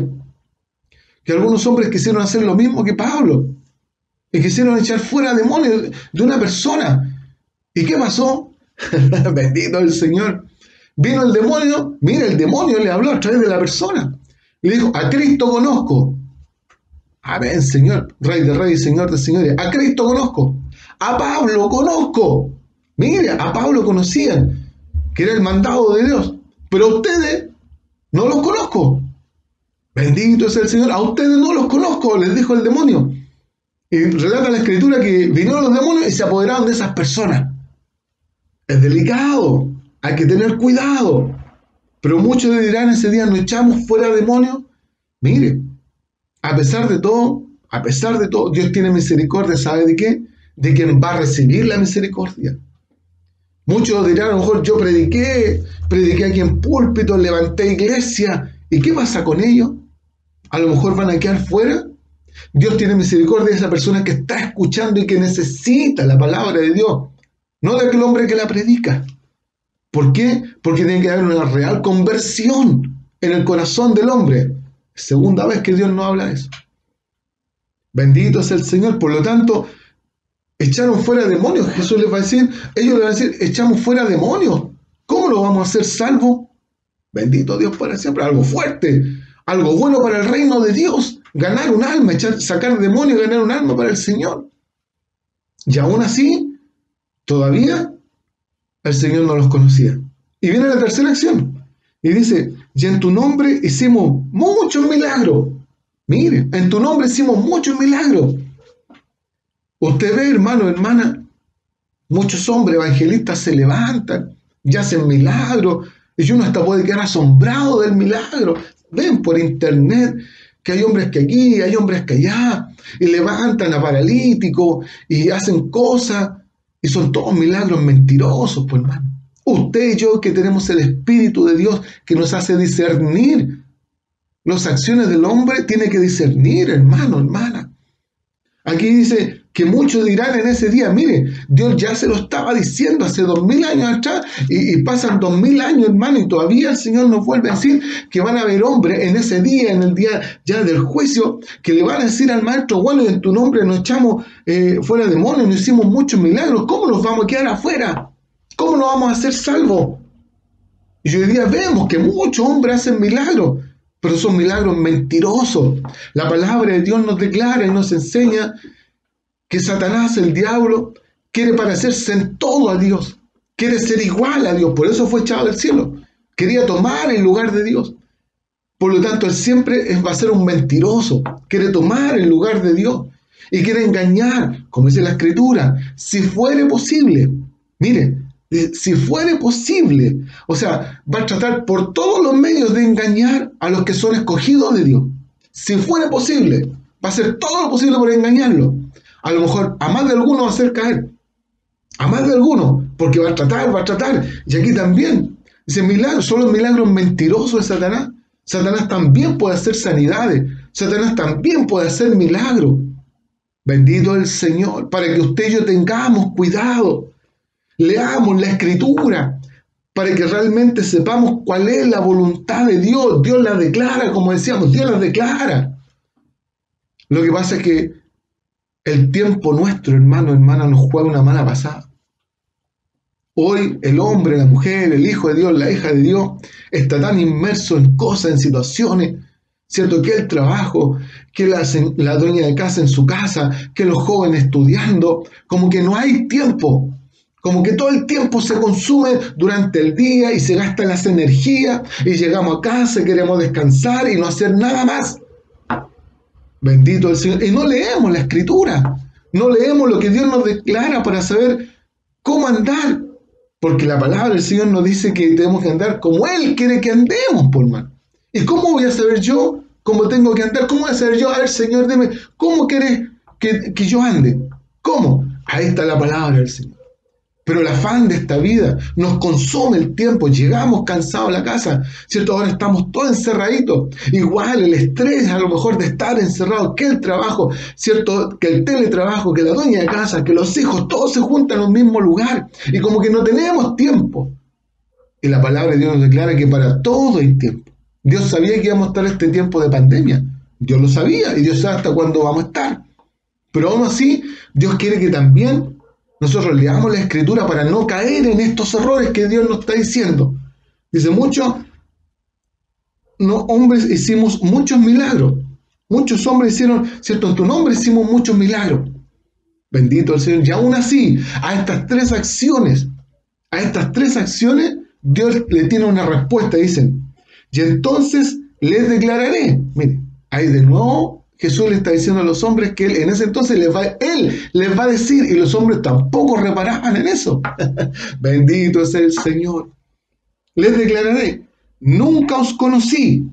que algunos hombres quisieron hacer lo mismo que Pablo. Y quisieron echar fuera demonios de una persona. ¿Y qué pasó? Bendito el Señor. Vino el demonio, mira, el demonio le habló a través de la persona. Le dijo, a Cristo conozco. Amén, Señor, Rey de Reyes, Señor de Señores. A Cristo conozco. A Pablo conozco. Mire, a Pablo conocían, que era el mandado de Dios. Pero a ustedes no los conozco. Bendito es el Señor. A ustedes no los conozco, les dijo el demonio. Y relata la Escritura que vinieron los demonios y se apoderaron de esas personas. Es delicado, hay que tener cuidado. Pero muchos dirán ese día, ¿no echamos fuera demonios? Mire, a pesar de todo, a pesar de todo, Dios tiene misericordia, ¿sabe de qué? De quien va a recibir la misericordia. Muchos dirán, a lo mejor yo prediqué, prediqué aquí en púlpito, levanté iglesia, ¿y qué pasa con ellos? A lo mejor van a quedar fuera. Dios tiene misericordia de esa persona que está escuchando y que necesita la palabra de Dios. No de aquel hombre que la predica. ¿Por qué? Porque tiene que haber una real conversión en el corazón del hombre. Segunda vez que Dios no habla de eso. Bendito es el Señor. Por lo tanto, echaron fuera demonios. Jesús les va a decir, ellos les van a decir, echamos fuera demonios. ¿Cómo lo vamos a hacer salvo? Bendito Dios para siempre. Algo fuerte, algo bueno para el reino de Dios. Ganar un alma, echar, sacar demonios y ganar un alma para el Señor. Y aún así, todavía el Señor no los conocía. Y viene la tercera acción. Y dice, y en tu nombre hicimos muchos milagros. Mire, en tu nombre hicimos muchos milagros. Usted ve, hermano, hermana, muchos hombres evangelistas se levantan y hacen milagros. Y uno hasta puede quedar asombrado del milagro. Ven por internet que hay hombres que aquí, hay hombres que allá, y levantan a paralíticos y hacen cosas. Y son todos milagros mentirosos, pues hermano. Usted y yo que tenemos el Espíritu de Dios que nos hace discernir las acciones del hombre, tiene que discernir, hermano, hermana. Aquí dice que muchos dirán en ese día, mire, Dios ya se lo estaba diciendo hace dos mil años atrás y, y pasan dos mil años, hermano, y todavía el Señor nos vuelve a decir que van a haber hombres en ese día, en el día ya del juicio, que le van a decir al maestro, bueno, en tu nombre nos echamos eh, fuera demonios, nos hicimos muchos milagros, ¿cómo nos vamos a quedar afuera? ¿Cómo nos vamos a hacer salvos? Y hoy día vemos que muchos hombres hacen milagros, pero son milagros mentirosos. La palabra de Dios nos declara y nos enseña que Satanás, el diablo, quiere parecerse en todo a Dios, quiere ser igual a Dios, por eso fue echado del cielo, quería tomar el lugar de Dios. Por lo tanto, él siempre va a ser un mentiroso, quiere tomar el lugar de Dios y quiere engañar, como dice la Escritura, si fuere posible. Mire, si fuere posible, o sea, va a tratar por todos los medios de engañar a los que son escogidos de Dios. Si fuere posible, va a hacer todo lo posible por engañarlo. A lo mejor a más de alguno va a hacer caer, a más de alguno, porque va a tratar, va a tratar. Y aquí también, dice milagros, son los milagros mentirosos de Satanás. Satanás también puede hacer sanidades. Satanás también puede hacer milagros. Bendito el Señor, para que usted y yo tengamos cuidado. Leamos la Escritura, para que realmente sepamos cuál es la voluntad de Dios. Dios la declara, como decíamos, Dios la declara. Lo que pasa es que el tiempo nuestro, hermano, hermana, nos juega una mala pasada. Hoy el hombre, la mujer, el hijo de Dios, la hija de Dios, está tan inmerso en cosas, en situaciones, ¿cierto? Que el trabajo, que la, la dueña de casa en su casa, que los jóvenes estudiando, como que no hay tiempo. Como que todo el tiempo se consume durante el día y se gasta las energías y llegamos a casa y queremos descansar y no hacer nada más. Bendito el Señor. Y no leemos la Escritura, no leemos lo que Dios nos declara para saber cómo andar. Porque la palabra del Señor nos dice que tenemos que andar como Él quiere que andemos, por mal. ¿Y cómo voy a saber yo cómo tengo que andar? ¿Cómo voy a saber yo? A ver, Señor, dime, ¿cómo quieres que, que yo ande? ¿Cómo? Ahí está la palabra del Señor. Pero el afán de esta vida nos consume el tiempo, llegamos cansados a la casa, ¿cierto? Ahora estamos todos encerraditos. Igual el estrés a lo mejor de estar encerrado, que el trabajo, ¿cierto? Que el teletrabajo, que la dueña de casa, que los hijos, todos se juntan en un mismo lugar y como que no tenemos tiempo. Y la palabra de Dios nos declara que para todo hay tiempo. Dios sabía que íbamos a estar este tiempo de pandemia. Dios lo sabía y Dios sabe hasta cuándo vamos a estar. Pero aún así, Dios quiere que también nosotros leamos la Escritura para no caer en estos errores que Dios nos está diciendo. Dice, muchos no, hombres hicimos muchos milagros. Muchos hombres hicieron, ¿cierto? En tu nombre hicimos muchos milagros. Bendito el Señor. Y aún así, a estas tres acciones, a estas tres acciones, Dios le tiene una respuesta. Dicen, y entonces les declararé. Mire, ahí de nuevo Jesús le está diciendo a los hombres que él en ese entonces les va, él les va a decir, y los hombres tampoco reparaban en eso. Bendito es el Señor. Les declararé, nunca os conocí.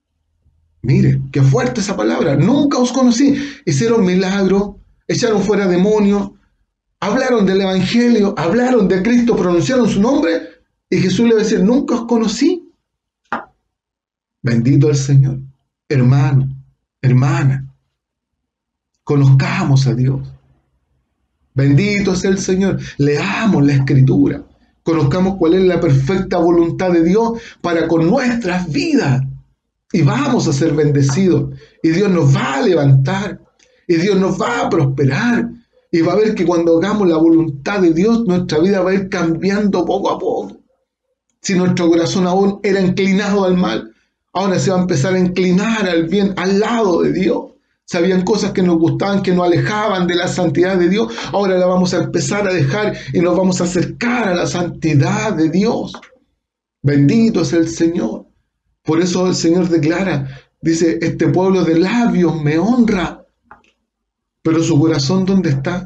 Mire, qué fuerte esa palabra. Nunca os conocí. Hicieron milagros, echaron fuera demonios, hablaron del Evangelio, hablaron de Cristo, pronunciaron su nombre, y Jesús le va a decir, nunca os conocí. Bendito el Señor. Hermano, hermana, conozcamos a Dios. Bendito es el Señor. Leamos la Escritura. Conozcamos cuál es la perfecta voluntad de Dios para con nuestras vidas. Y vamos a ser bendecidos. Y Dios nos va a levantar. Y Dios nos va a prosperar. Y va a ver que cuando hagamos la voluntad de Dios, nuestra vida va a ir cambiando poco a poco. Si nuestro corazón aún era inclinado al mal, ahora se va a empezar a inclinar al bien, al lado de Dios. Sabían cosas que nos gustaban, que nos alejaban de la santidad de Dios. Ahora la vamos a empezar a dejar y nos vamos a acercar a la santidad de Dios. Bendito es el Señor. Por eso el Señor declara, dice, este pueblo de labios me honra. Pero su corazón, ¿dónde está?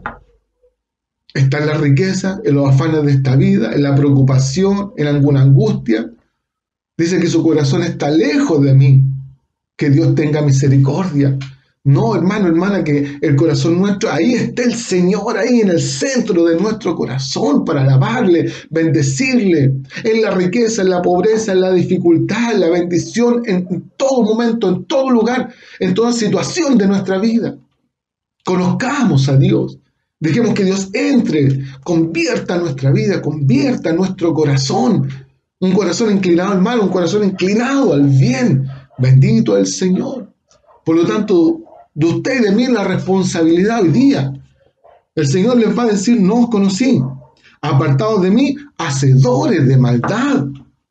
Está en la riqueza, en los afanes de esta vida, en la preocupación, en alguna angustia. Dice que su corazón está lejos de mí. Que Dios tenga misericordia. No, hermano, hermana, que el corazón nuestro, ahí está el Señor, ahí en el centro de nuestro corazón para alabarle, bendecirle, en la riqueza, en la pobreza, en la dificultad, en la bendición, en todo momento, en todo lugar, en toda situación de nuestra vida. Conozcamos a Dios, dejemos que Dios entre, convierta nuestra vida, convierta nuestro corazón, un corazón inclinado al mal, un corazón inclinado al bien. Bendito el Señor. Por lo tanto, de usted y de mí la responsabilidad hoy día. El Señor les va a decir, no os conocí, apartados de mí, hacedores de maldad.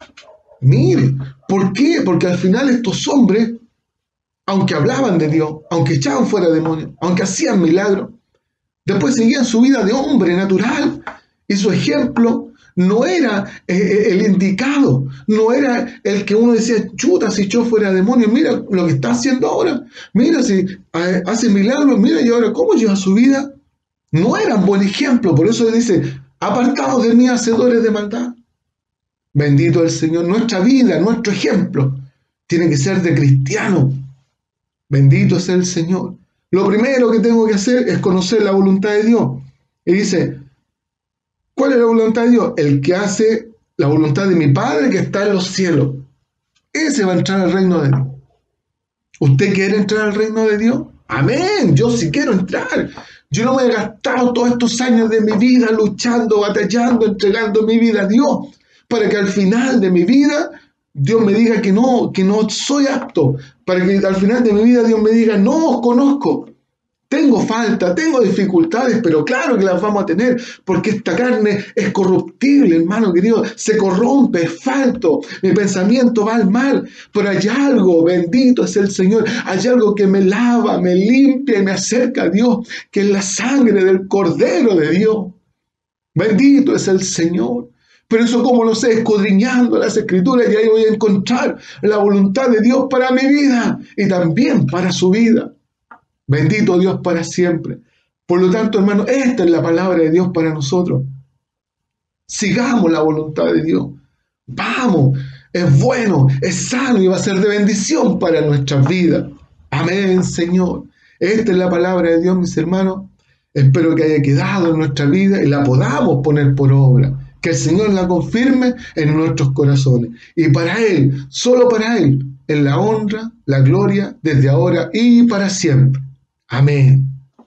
Mire, ¿por qué? Porque al final estos hombres, aunque hablaban de Dios, aunque echaban fuera demonios, aunque hacían milagros, después seguían su vida de hombre natural, y su ejemplo no era eh, el indicado, no era el que uno decía, chuta, si echó fuera demonios, mira lo que está haciendo ahora, mira si eh, hace milagros, mira y ahora cómo lleva su vida. No era un buen ejemplo, por eso dice, apartados de mí, hacedores de maldad. Bendito el Señor. Nuestra vida, nuestro ejemplo, tiene que ser de cristiano. Bendito sea el Señor. Lo primero que tengo que hacer es conocer la voluntad de Dios. Y dice, ¿cuál es la voluntad de Dios? El que hace la voluntad de mi Padre que está en los cielos. ese va a entrar al reino de Dios. ¿Usted quiere entrar al reino de Dios? Amén, yo sí quiero entrar. Yo no me he gastado todos estos años de mi vida luchando, batallando, entregando mi vida a Dios, para que al final de mi vida Dios me diga que no, que no soy apto, para que al final de mi vida Dios me diga, no os conozco. Tengo falta, tengo dificultades, pero claro que las vamos a tener, porque esta carne es corruptible, hermano querido, se corrompe, es falto, mi pensamiento va al mal, pero hay algo, bendito es el Señor, hay algo que me lava, me limpia y me acerca a Dios, que es la sangre del Cordero de Dios. Bendito es el Señor. Pero eso, como lo sé, escudriñando las Escrituras, y ahí voy a encontrar la voluntad de Dios para mi vida y también para su vida. Bendito Dios para siempre. Por lo tanto, hermano, esta es la palabra de Dios para nosotros. Sigamos la voluntad de Dios. Vamos, es bueno, es sano y va a ser de bendición para nuestras vidas. Amén, Señor. Esta es la palabra de Dios, mis hermanos. Espero que haya quedado en nuestra vida y la podamos poner por obra. Que el Señor la confirme en nuestros corazones. Y para Él, solo para Él, en la honra, la gloria, desde ahora y para siempre. Amén.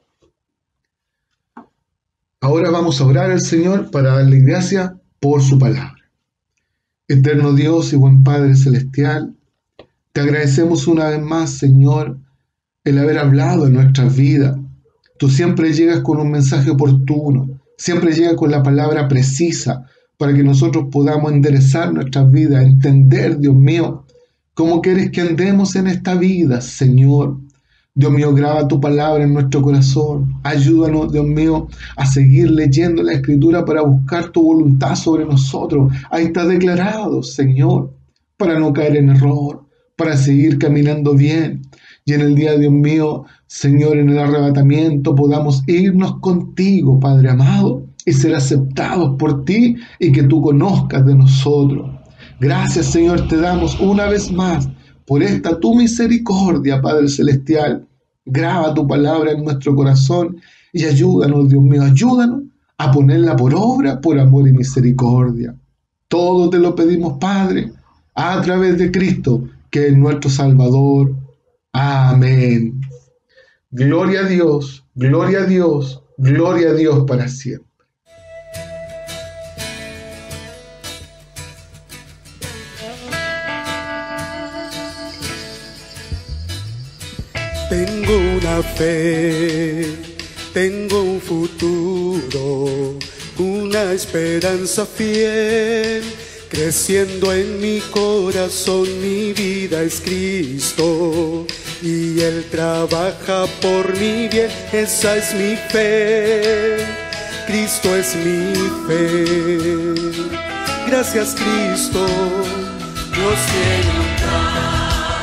Ahora vamos a orar al Señor para darle gracias por su palabra. Eterno Dios y buen Padre Celestial, te agradecemos una vez más, Señor, el haber hablado en nuestras vidas. Tú siempre llegas con un mensaje oportuno, siempre llegas con la palabra precisa para que nosotros podamos enderezar nuestras vidas, entender, Dios mío, cómo quieres que andemos en esta vida, Señor. Dios mío, graba tu palabra en nuestro corazón. Ayúdanos, Dios mío, a seguir leyendo la Escritura para buscar tu voluntad sobre nosotros. Ahí está declarado, Señor, para no caer en error, para seguir caminando bien. Y en el día, Dios mío, Señor, en el arrebatamiento podamos irnos contigo, Padre amado, y ser aceptados por ti y que tú conozcas de nosotros. Gracias, Señor, te damos una vez más por esta tu misericordia, Padre Celestial. Graba tu palabra en nuestro corazón y ayúdanos, Dios mío, ayúdanos a ponerla por obra, por amor y misericordia. Todo te lo pedimos, Padre, a través de Cristo, que es nuestro Salvador. Amén. Gloria a Dios, gloria a Dios, gloria a Dios para siempre. Tengo una fe, tengo un futuro, una esperanza fiel, creciendo en mi corazón, mi vida es Cristo, y Él trabaja por mi bien, esa es mi fe, Cristo es mi fe. Gracias, Cristo, Dios tiene un plan.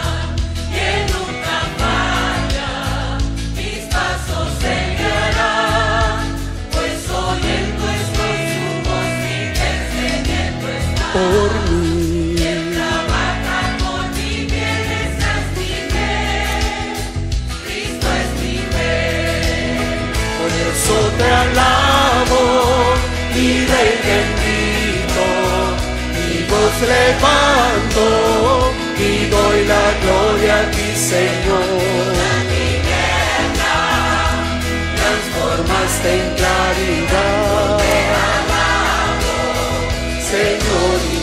Por mí, Él trabaja por mi bien, esa es mi fe, Cristo es mi fe. por eso te alabo y te bendito, mi voz levanto y doy la gloria a ti, Señor. La tiniebla Transformaste en claridad, te alabo, Señor y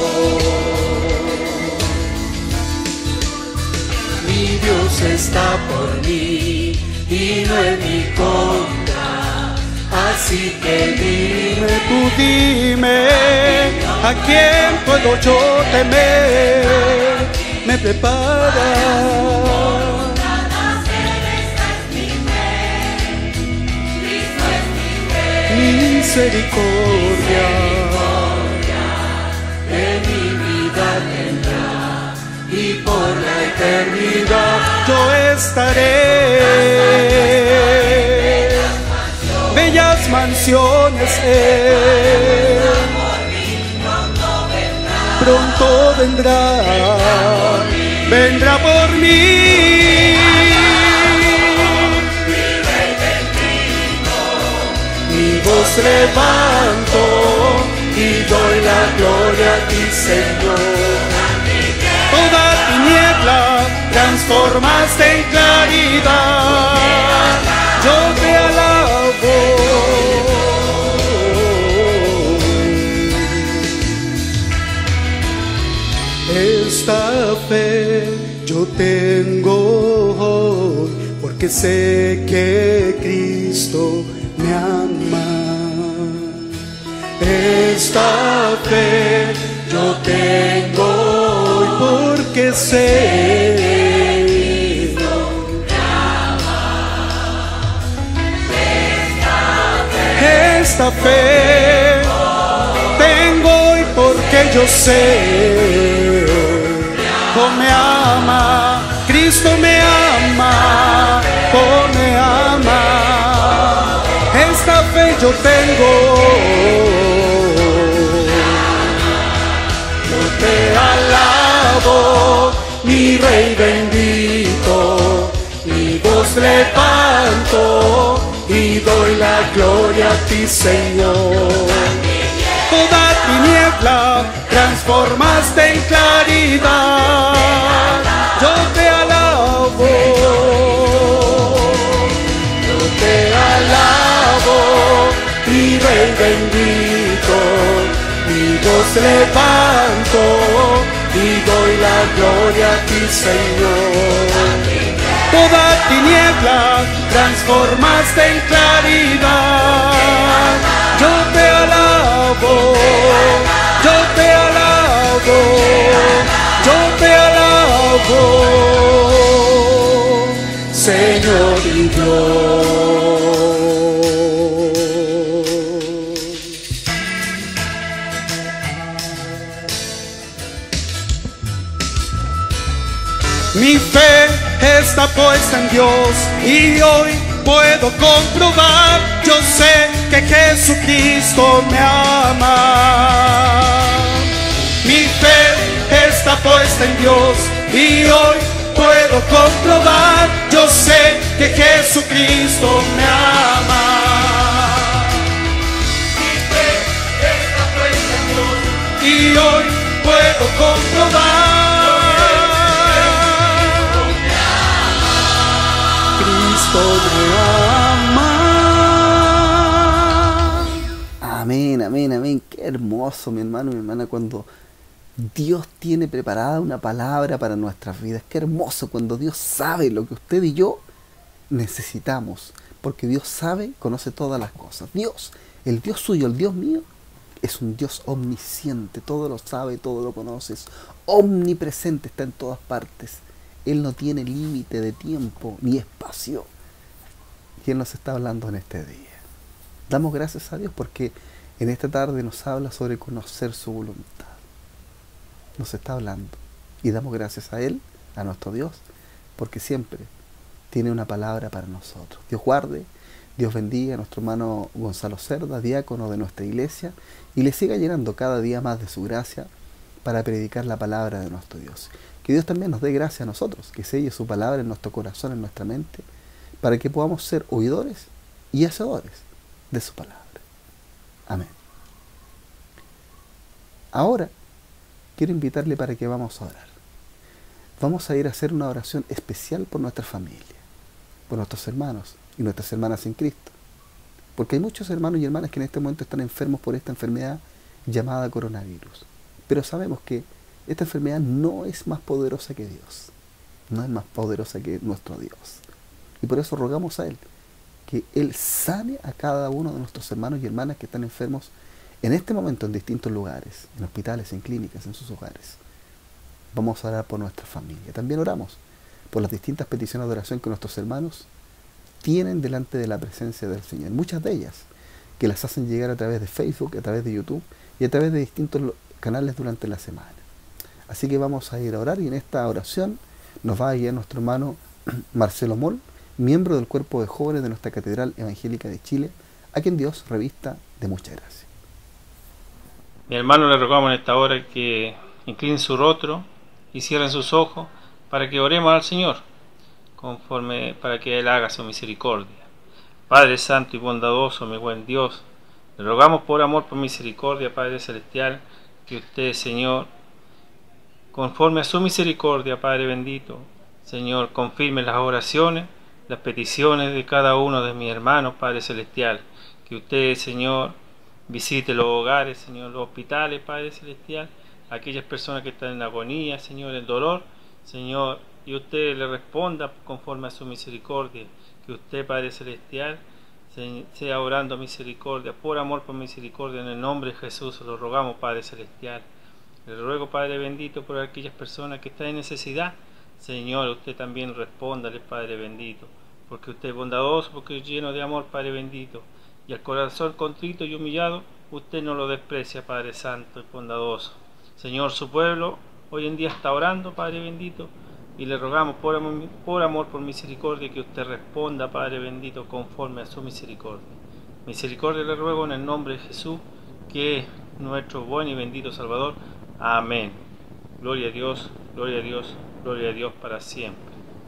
Dios. Mi Dios está por mí y no en mi contra, así que dime, tú dime, ¿a quién puedo yo temer? Me prepara misericordia, en mi vida tendrá, y por la eternidad yo estaré. Bellas mansiones Él pronto vendrá, vendrá por mí. Mi voz levanto y doy la gloria a ti, Señor. Toda tiniebla transformaste en claridad. Yo te alabo. Esta fe yo tengo hoy, porque sé que Cristo me ama. Esta fe yo tengo hoy, porque sé que Cristo me ama. Esta fe tengo hoy, porque yo sé oh, me ama, Cristo me ama, oh, me ama. Esta fe yo tengo. Yo te alabo, mi Rey bendito, mi voz levanto y doy la gloria a ti, Señor. Toda tiniebla transformaste en claridad. Yo te alabo, yo te alabo, mi Rey bendito, mi voz levanto y doy la gloria a ti, Señor. Toda tiniebla transformaste en claridad. Yo te alabo, yo te alabo, yo te alabo, Señor y Dios. Mi fe está puesta en Dios y hoy puedo comprobar, yo sé que Jesucristo me ama. Mi fe está puesta en Dios y hoy puedo comprobar, yo sé que Jesucristo me ama. Mi fe está puesta en Dios y hoy puedo comprobar. Cristo me ama. Amén, amén, amén. Qué hermoso, mi hermano y mi hermana, cuando Dios tiene preparada una palabra para nuestras vidas. Qué hermoso cuando Dios sabe lo que usted y yo necesitamos, porque Dios sabe, conoce todas las cosas. Dios, el Dios suyo, el Dios mío, es un Dios omnisciente, todo lo sabe, todo lo conoce, es omnipresente, está en todas partes. Él no tiene límite de tiempo ni espacio. Y Él nos está hablando en este día. Damos gracias a Dios porque en esta tarde nos habla sobre conocer su voluntad. Nos está hablando. Y damos gracias a Él, a nuestro Dios, porque siempre tiene una palabra para nosotros. Dios guarde, Dios bendiga a nuestro hermano Gonzalo Cerda, diácono de nuestra iglesia, y le siga llenando cada día más de su gracia para predicar la palabra de nuestro Dios. Que Dios también nos dé gracia a nosotros, que selle su palabra en nuestro corazón, en nuestra mente, para que podamos ser oidores y hacedores de su palabra. Amén. Ahora quiero invitarle para que vamos a orar. Vamos a ir a hacer una oración especial por nuestra familia, por nuestros hermanos y nuestras hermanas en Cristo. Porque hay muchos hermanos y hermanas que en este momento están enfermos por esta enfermedad llamada coronavirus. Pero sabemos que esta enfermedad no es más poderosa que Dios. No es más poderosa que nuestro Dios. Y por eso rogamos a Él que Él sane a cada uno de nuestros hermanos y hermanas que están enfermos en este momento en distintos lugares, en hospitales, en clínicas, en sus hogares. Vamos a orar por nuestra familia. También oramos por las distintas peticiones de oración que nuestros hermanos tienen delante de la presencia del Señor. Muchas de ellas que las hacen llegar a través de Facebook, a través de YouTube y a través de distintos canales durante la semana. Así que vamos a ir a orar y en esta oración nos va a guiar nuestro hermano Marcelo Moll, miembro del cuerpo de jóvenes de nuestra Catedral Evangélica de Chile, a quien Dios revista de mucha gracia. Mi hermano, le rogamos en esta hora que inclinen su rostro y cierren sus ojos para que oremos al Señor, conforme para que Él haga su misericordia. Padre Santo y bondadoso, mi buen Dios, le rogamos por amor, por misericordia, Padre Celestial, que usted, Señor, conforme a su misericordia, Padre bendito. Señor, confirme las oraciones, las peticiones de cada uno de mis hermanos, Padre celestial. Que usted, Señor, visite los hogares, Señor, los hospitales, Padre celestial, aquellas personas que están en agonía, Señor, en dolor, Señor, y usted le responda conforme a su misericordia. Que usted, Padre celestial, sea obrando misericordia, por amor, por misericordia, en el nombre de Jesús lo rogamos, Padre celestial. Le ruego, Padre bendito, por aquellas personas que están en necesidad, Señor, usted también respóndale, Padre bendito, porque usted es bondadoso, porque es lleno de amor, Padre bendito, y al corazón contrito y humillado, usted no lo desprecia, Padre santo y bondadoso. Señor, su pueblo hoy en día está orando, Padre bendito, y le rogamos por amor, por amor, por misericordia, que usted responda, Padre bendito, conforme a su misericordia. Misericordia le ruego en el nombre de Jesús, que es nuestro buen y bendito Salvador. Amén. Gloria a Dios, gloria a Dios, gloria a Dios para siempre.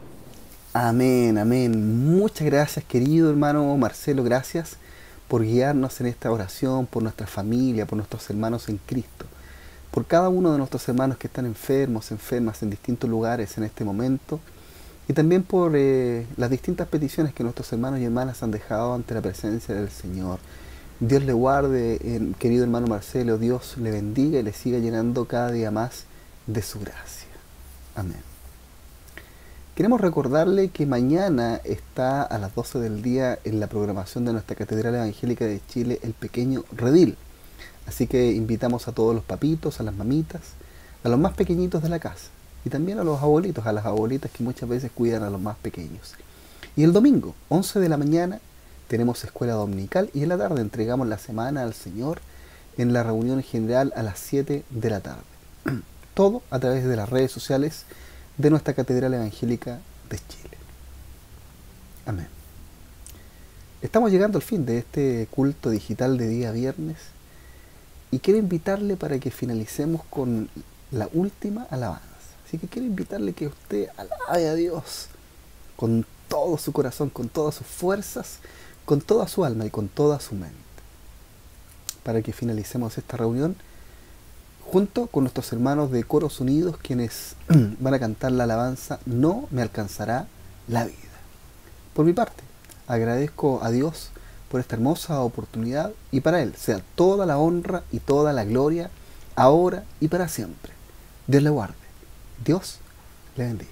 Amén, amén. Muchas gracias, querido hermano Marcelo, gracias por guiarnos en esta oración, por nuestra familia, por nuestros hermanos en Cristo, por cada uno de nuestros hermanos que están enfermos, enfermas en distintos lugares en este momento, y también por eh, las distintas peticiones que nuestros hermanos y hermanas han dejado ante la presencia del Señor. Dios le guarde, eh, querido hermano Marcelo, Dios le bendiga y le siga llenando cada día más de su gracia. Amén. Queremos recordarle que mañana está a las doce del día en la programación de nuestra Catedral Evangélica de Chile el pequeño redil. Así que invitamos a todos los papitos, a las mamitas, a los más pequeñitos de la casa y también a los abuelitos, a las abuelitas que muchas veces cuidan a los más pequeños. Y el domingo, once de la mañana, tenemos escuela dominical y en la tarde entregamos la semana al Señor en la reunión general a las siete de la tarde. Todo a través de las redes sociales de nuestra Catedral Evangélica de Chile. Amén. Estamos llegando al fin de este culto digital de día viernes y quiero invitarle para que finalicemos con la última alabanza. Así que quiero invitarle que usted alabe a Dios con todo su corazón, con todas sus fuerzas, con toda su alma y con toda su mente, para que finalicemos esta reunión junto con nuestros hermanos de Coros Unidos, quienes van a cantar la alabanza No me alcanzará la vida. Por mi parte, agradezco a Dios por esta hermosa oportunidad y para Él sea toda la honra y toda la gloria, ahora y para siempre. Dios le guarde. Dios le bendiga.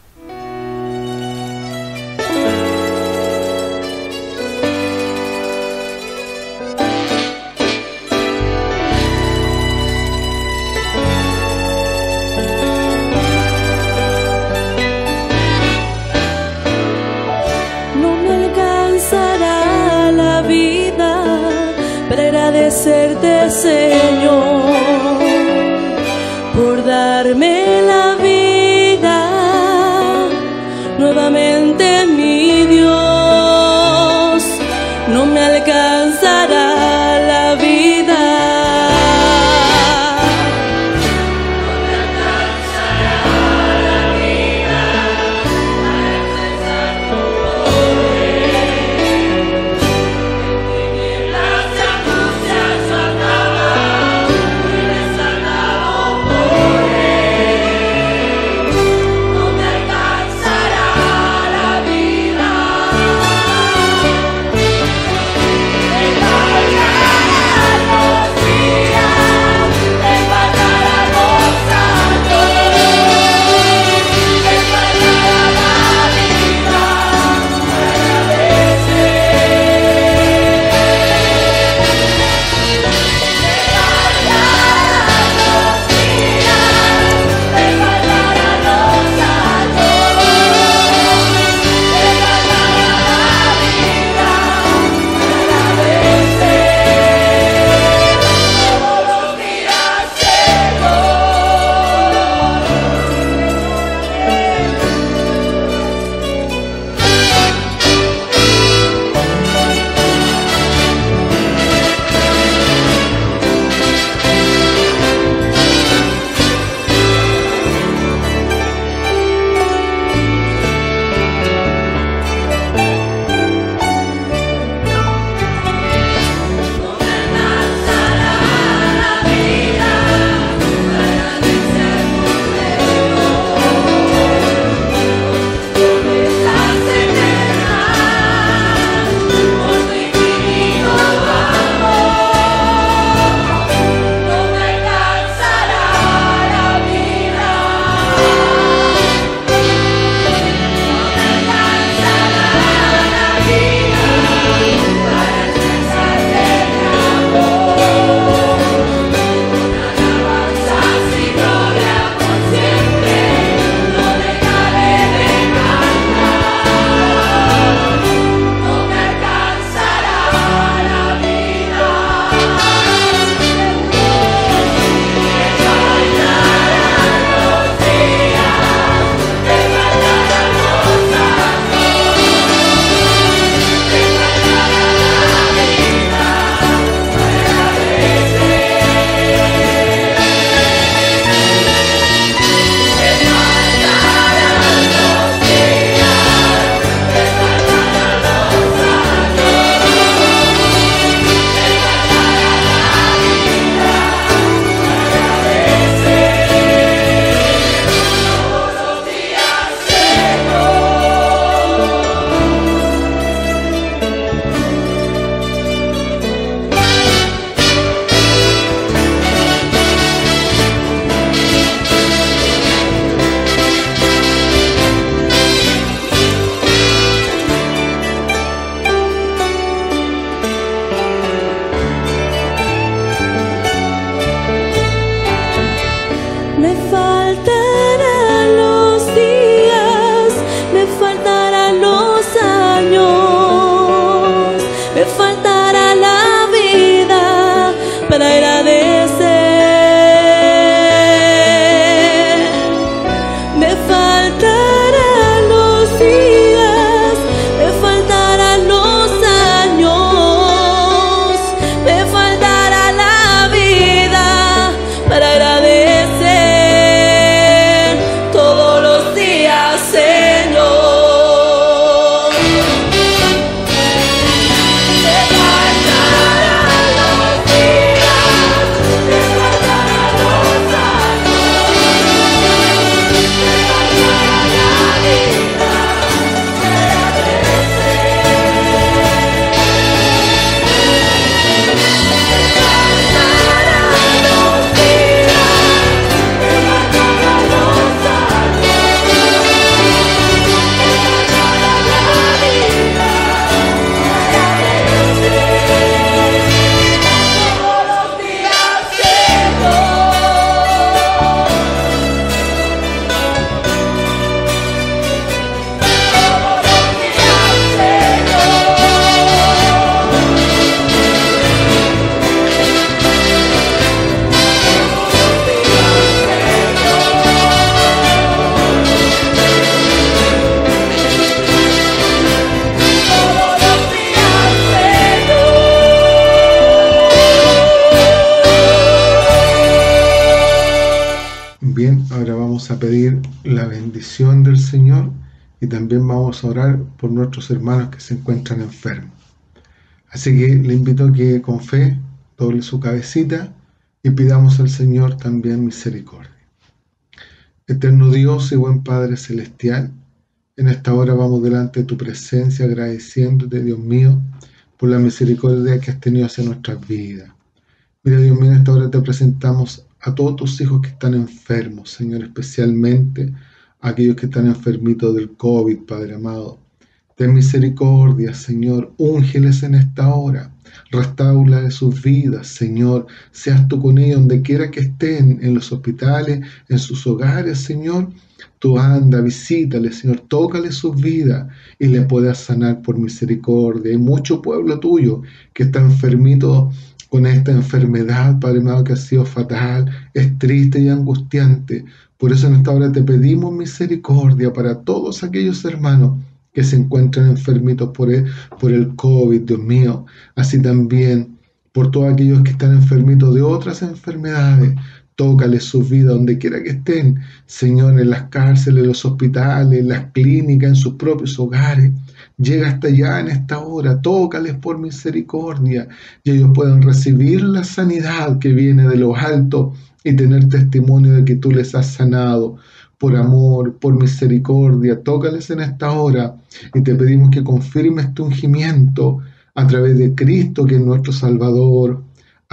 Agradecerte, Señor, por darme la vida nuevamente, mi Dios. No me alcanzará la vida, no me alcanzará la vida para expresar tu poder. la vida. pedir la bendición del Señor y también vamos a orar por nuestros hermanos que se encuentran enfermos. Así que le invito a que con fe doble su cabecita y pidamos al Señor también misericordia. Eterno Dios y buen Padre Celestial, en esta hora vamos delante de tu presencia agradeciéndote, Dios mío, por la misericordia que has tenido hacia nuestras vidas. Mira, Dios mío, en esta hora te presentamos a todos tus hijos que están enfermos, Señor, especialmente a aquellos que están enfermitos del COVID, Padre amado. Ten misericordia, Señor, úngeles en esta hora, restaura de sus vidas, Señor, seas tú con ellos donde quiera que estén, en los hospitales, en sus hogares, Señor. Tú anda, visítales, Señor, tócale sus vidas y le puedas sanar por misericordia. Hay mucho pueblo tuyo que está enfermito con esta enfermedad, Padre amado, que ha sido fatal, es triste y angustiante. Por eso en esta hora te pedimos misericordia para todos aquellos hermanos que se encuentran enfermitos por el, por el COVID, Dios mío. Así también por todos aquellos que están enfermitos de otras enfermedades. Tócales sus vidas donde quiera que estén, Señor, en las cárceles, en los hospitales, en las clínicas, en sus propios hogares. Llega hasta allá en esta hora, tócales por misericordia y ellos puedan recibir la sanidad que viene de los altos y tener testimonio de que tú les has sanado. Por amor, por misericordia, tócales en esta hora y te pedimos que confirmes tu ungimiento a través de Cristo, que es nuestro Salvador.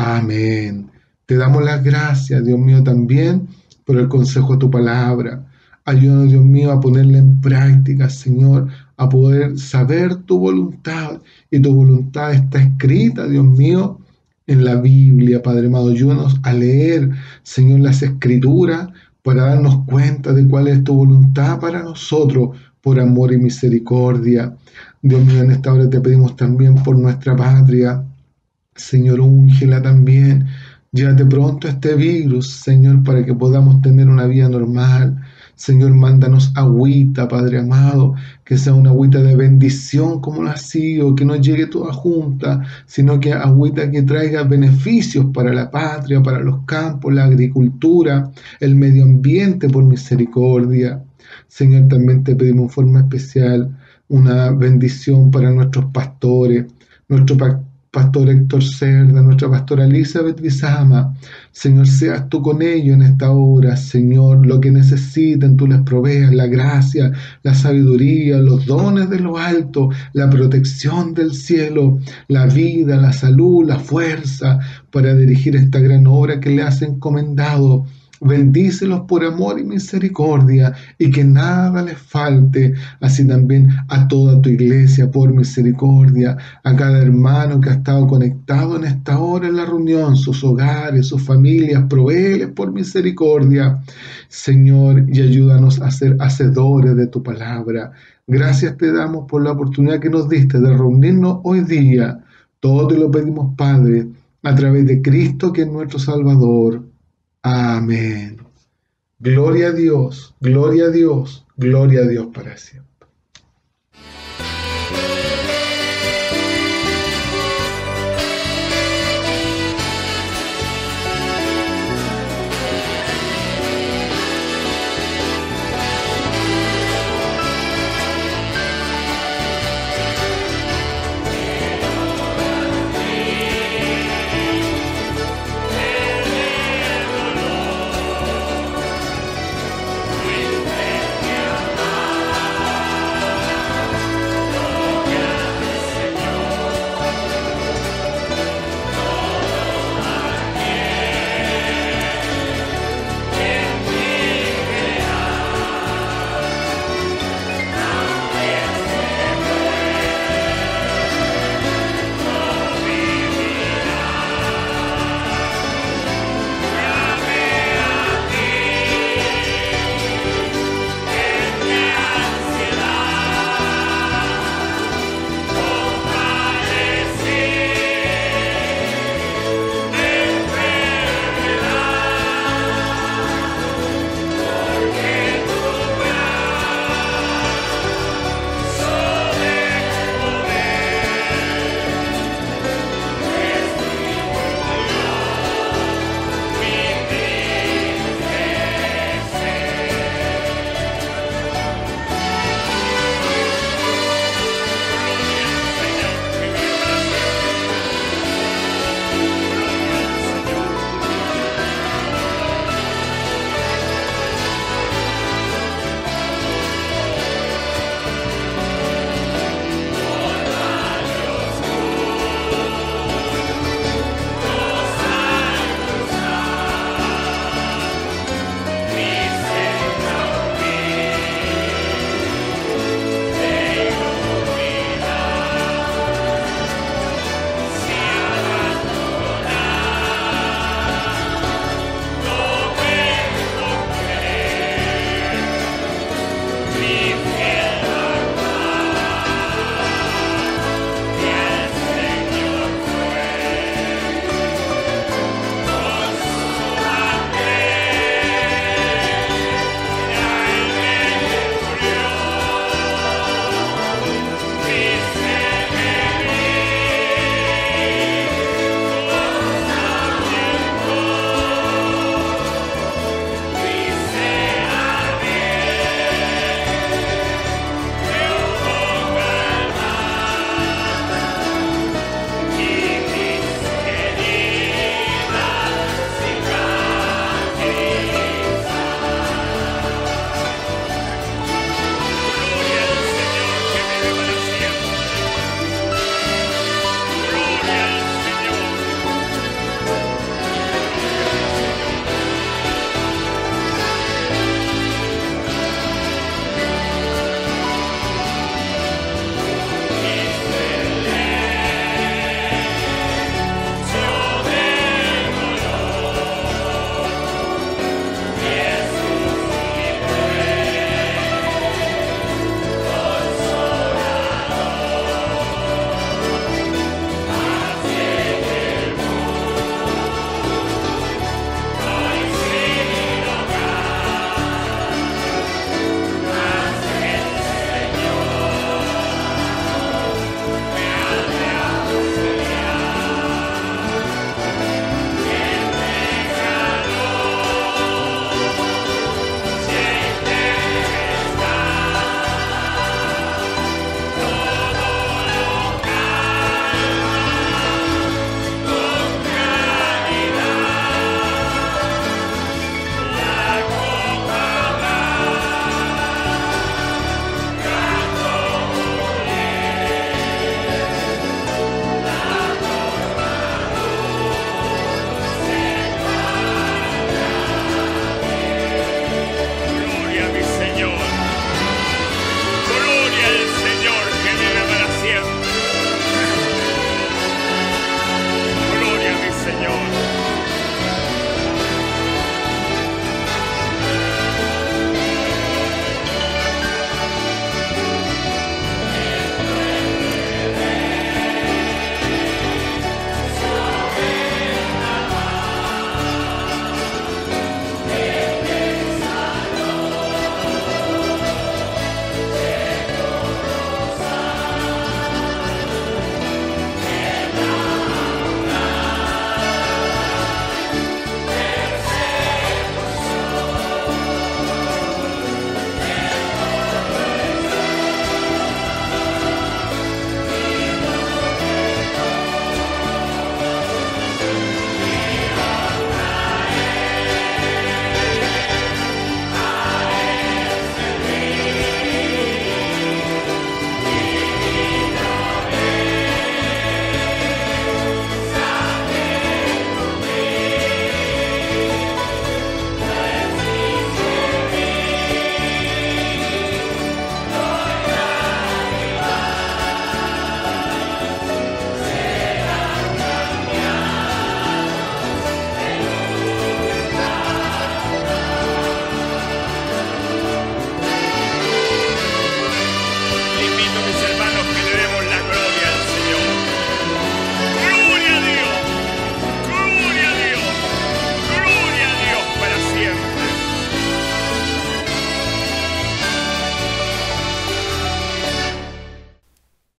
Amén. Te damos las gracias, Dios mío, también por el consejo de tu palabra. Ayúdanos, Dios mío, a ponerla en práctica, Señor, a poder saber tu voluntad. Y tu voluntad está escrita, Dios mío, en la Biblia, Padre amado. Ayúdanos a leer, Señor, las Escrituras para darnos cuenta de cuál es tu voluntad para nosotros, por amor y misericordia. Dios mío, en esta hora te pedimos también por nuestra patria. Señor, úngela también. Llévate pronto este virus, Señor, para que podamos tener una vida normal. Señor, mándanos agüita, Padre amado, que sea una agüita de bendición como lo ha sido, que no llegue toda junta, sino que agüita que traiga beneficios para la patria, para los campos, la agricultura, el medio ambiente, por misericordia. Señor, también te pedimos en forma especial una bendición para nuestros pastores, nuestro pastor, Pastor Héctor Cerda, nuestra pastora Elizabeth Bizama. Señor, seas tú con ellos en esta hora, Señor, lo que necesiten, tú les proveas la gracia, la sabiduría, los dones de lo alto, la protección del cielo, la vida, la salud, la fuerza para dirigir esta gran obra que le has encomendado. Bendícelos por amor y misericordia y que nada les falte, así también a toda tu iglesia por misericordia, a cada hermano que ha estado conectado en esta hora en la reunión, sus hogares, sus familias, provéeles por misericordia, Señor, y ayúdanos a ser hacedores de tu palabra. Gracias te damos por la oportunidad que nos diste de reunirnos hoy día. Todo te lo pedimos, Padre, a través de Cristo, que es nuestro Salvador. Amén. Gloria a Dios, gloria a Dios, gloria a Dios para siempre.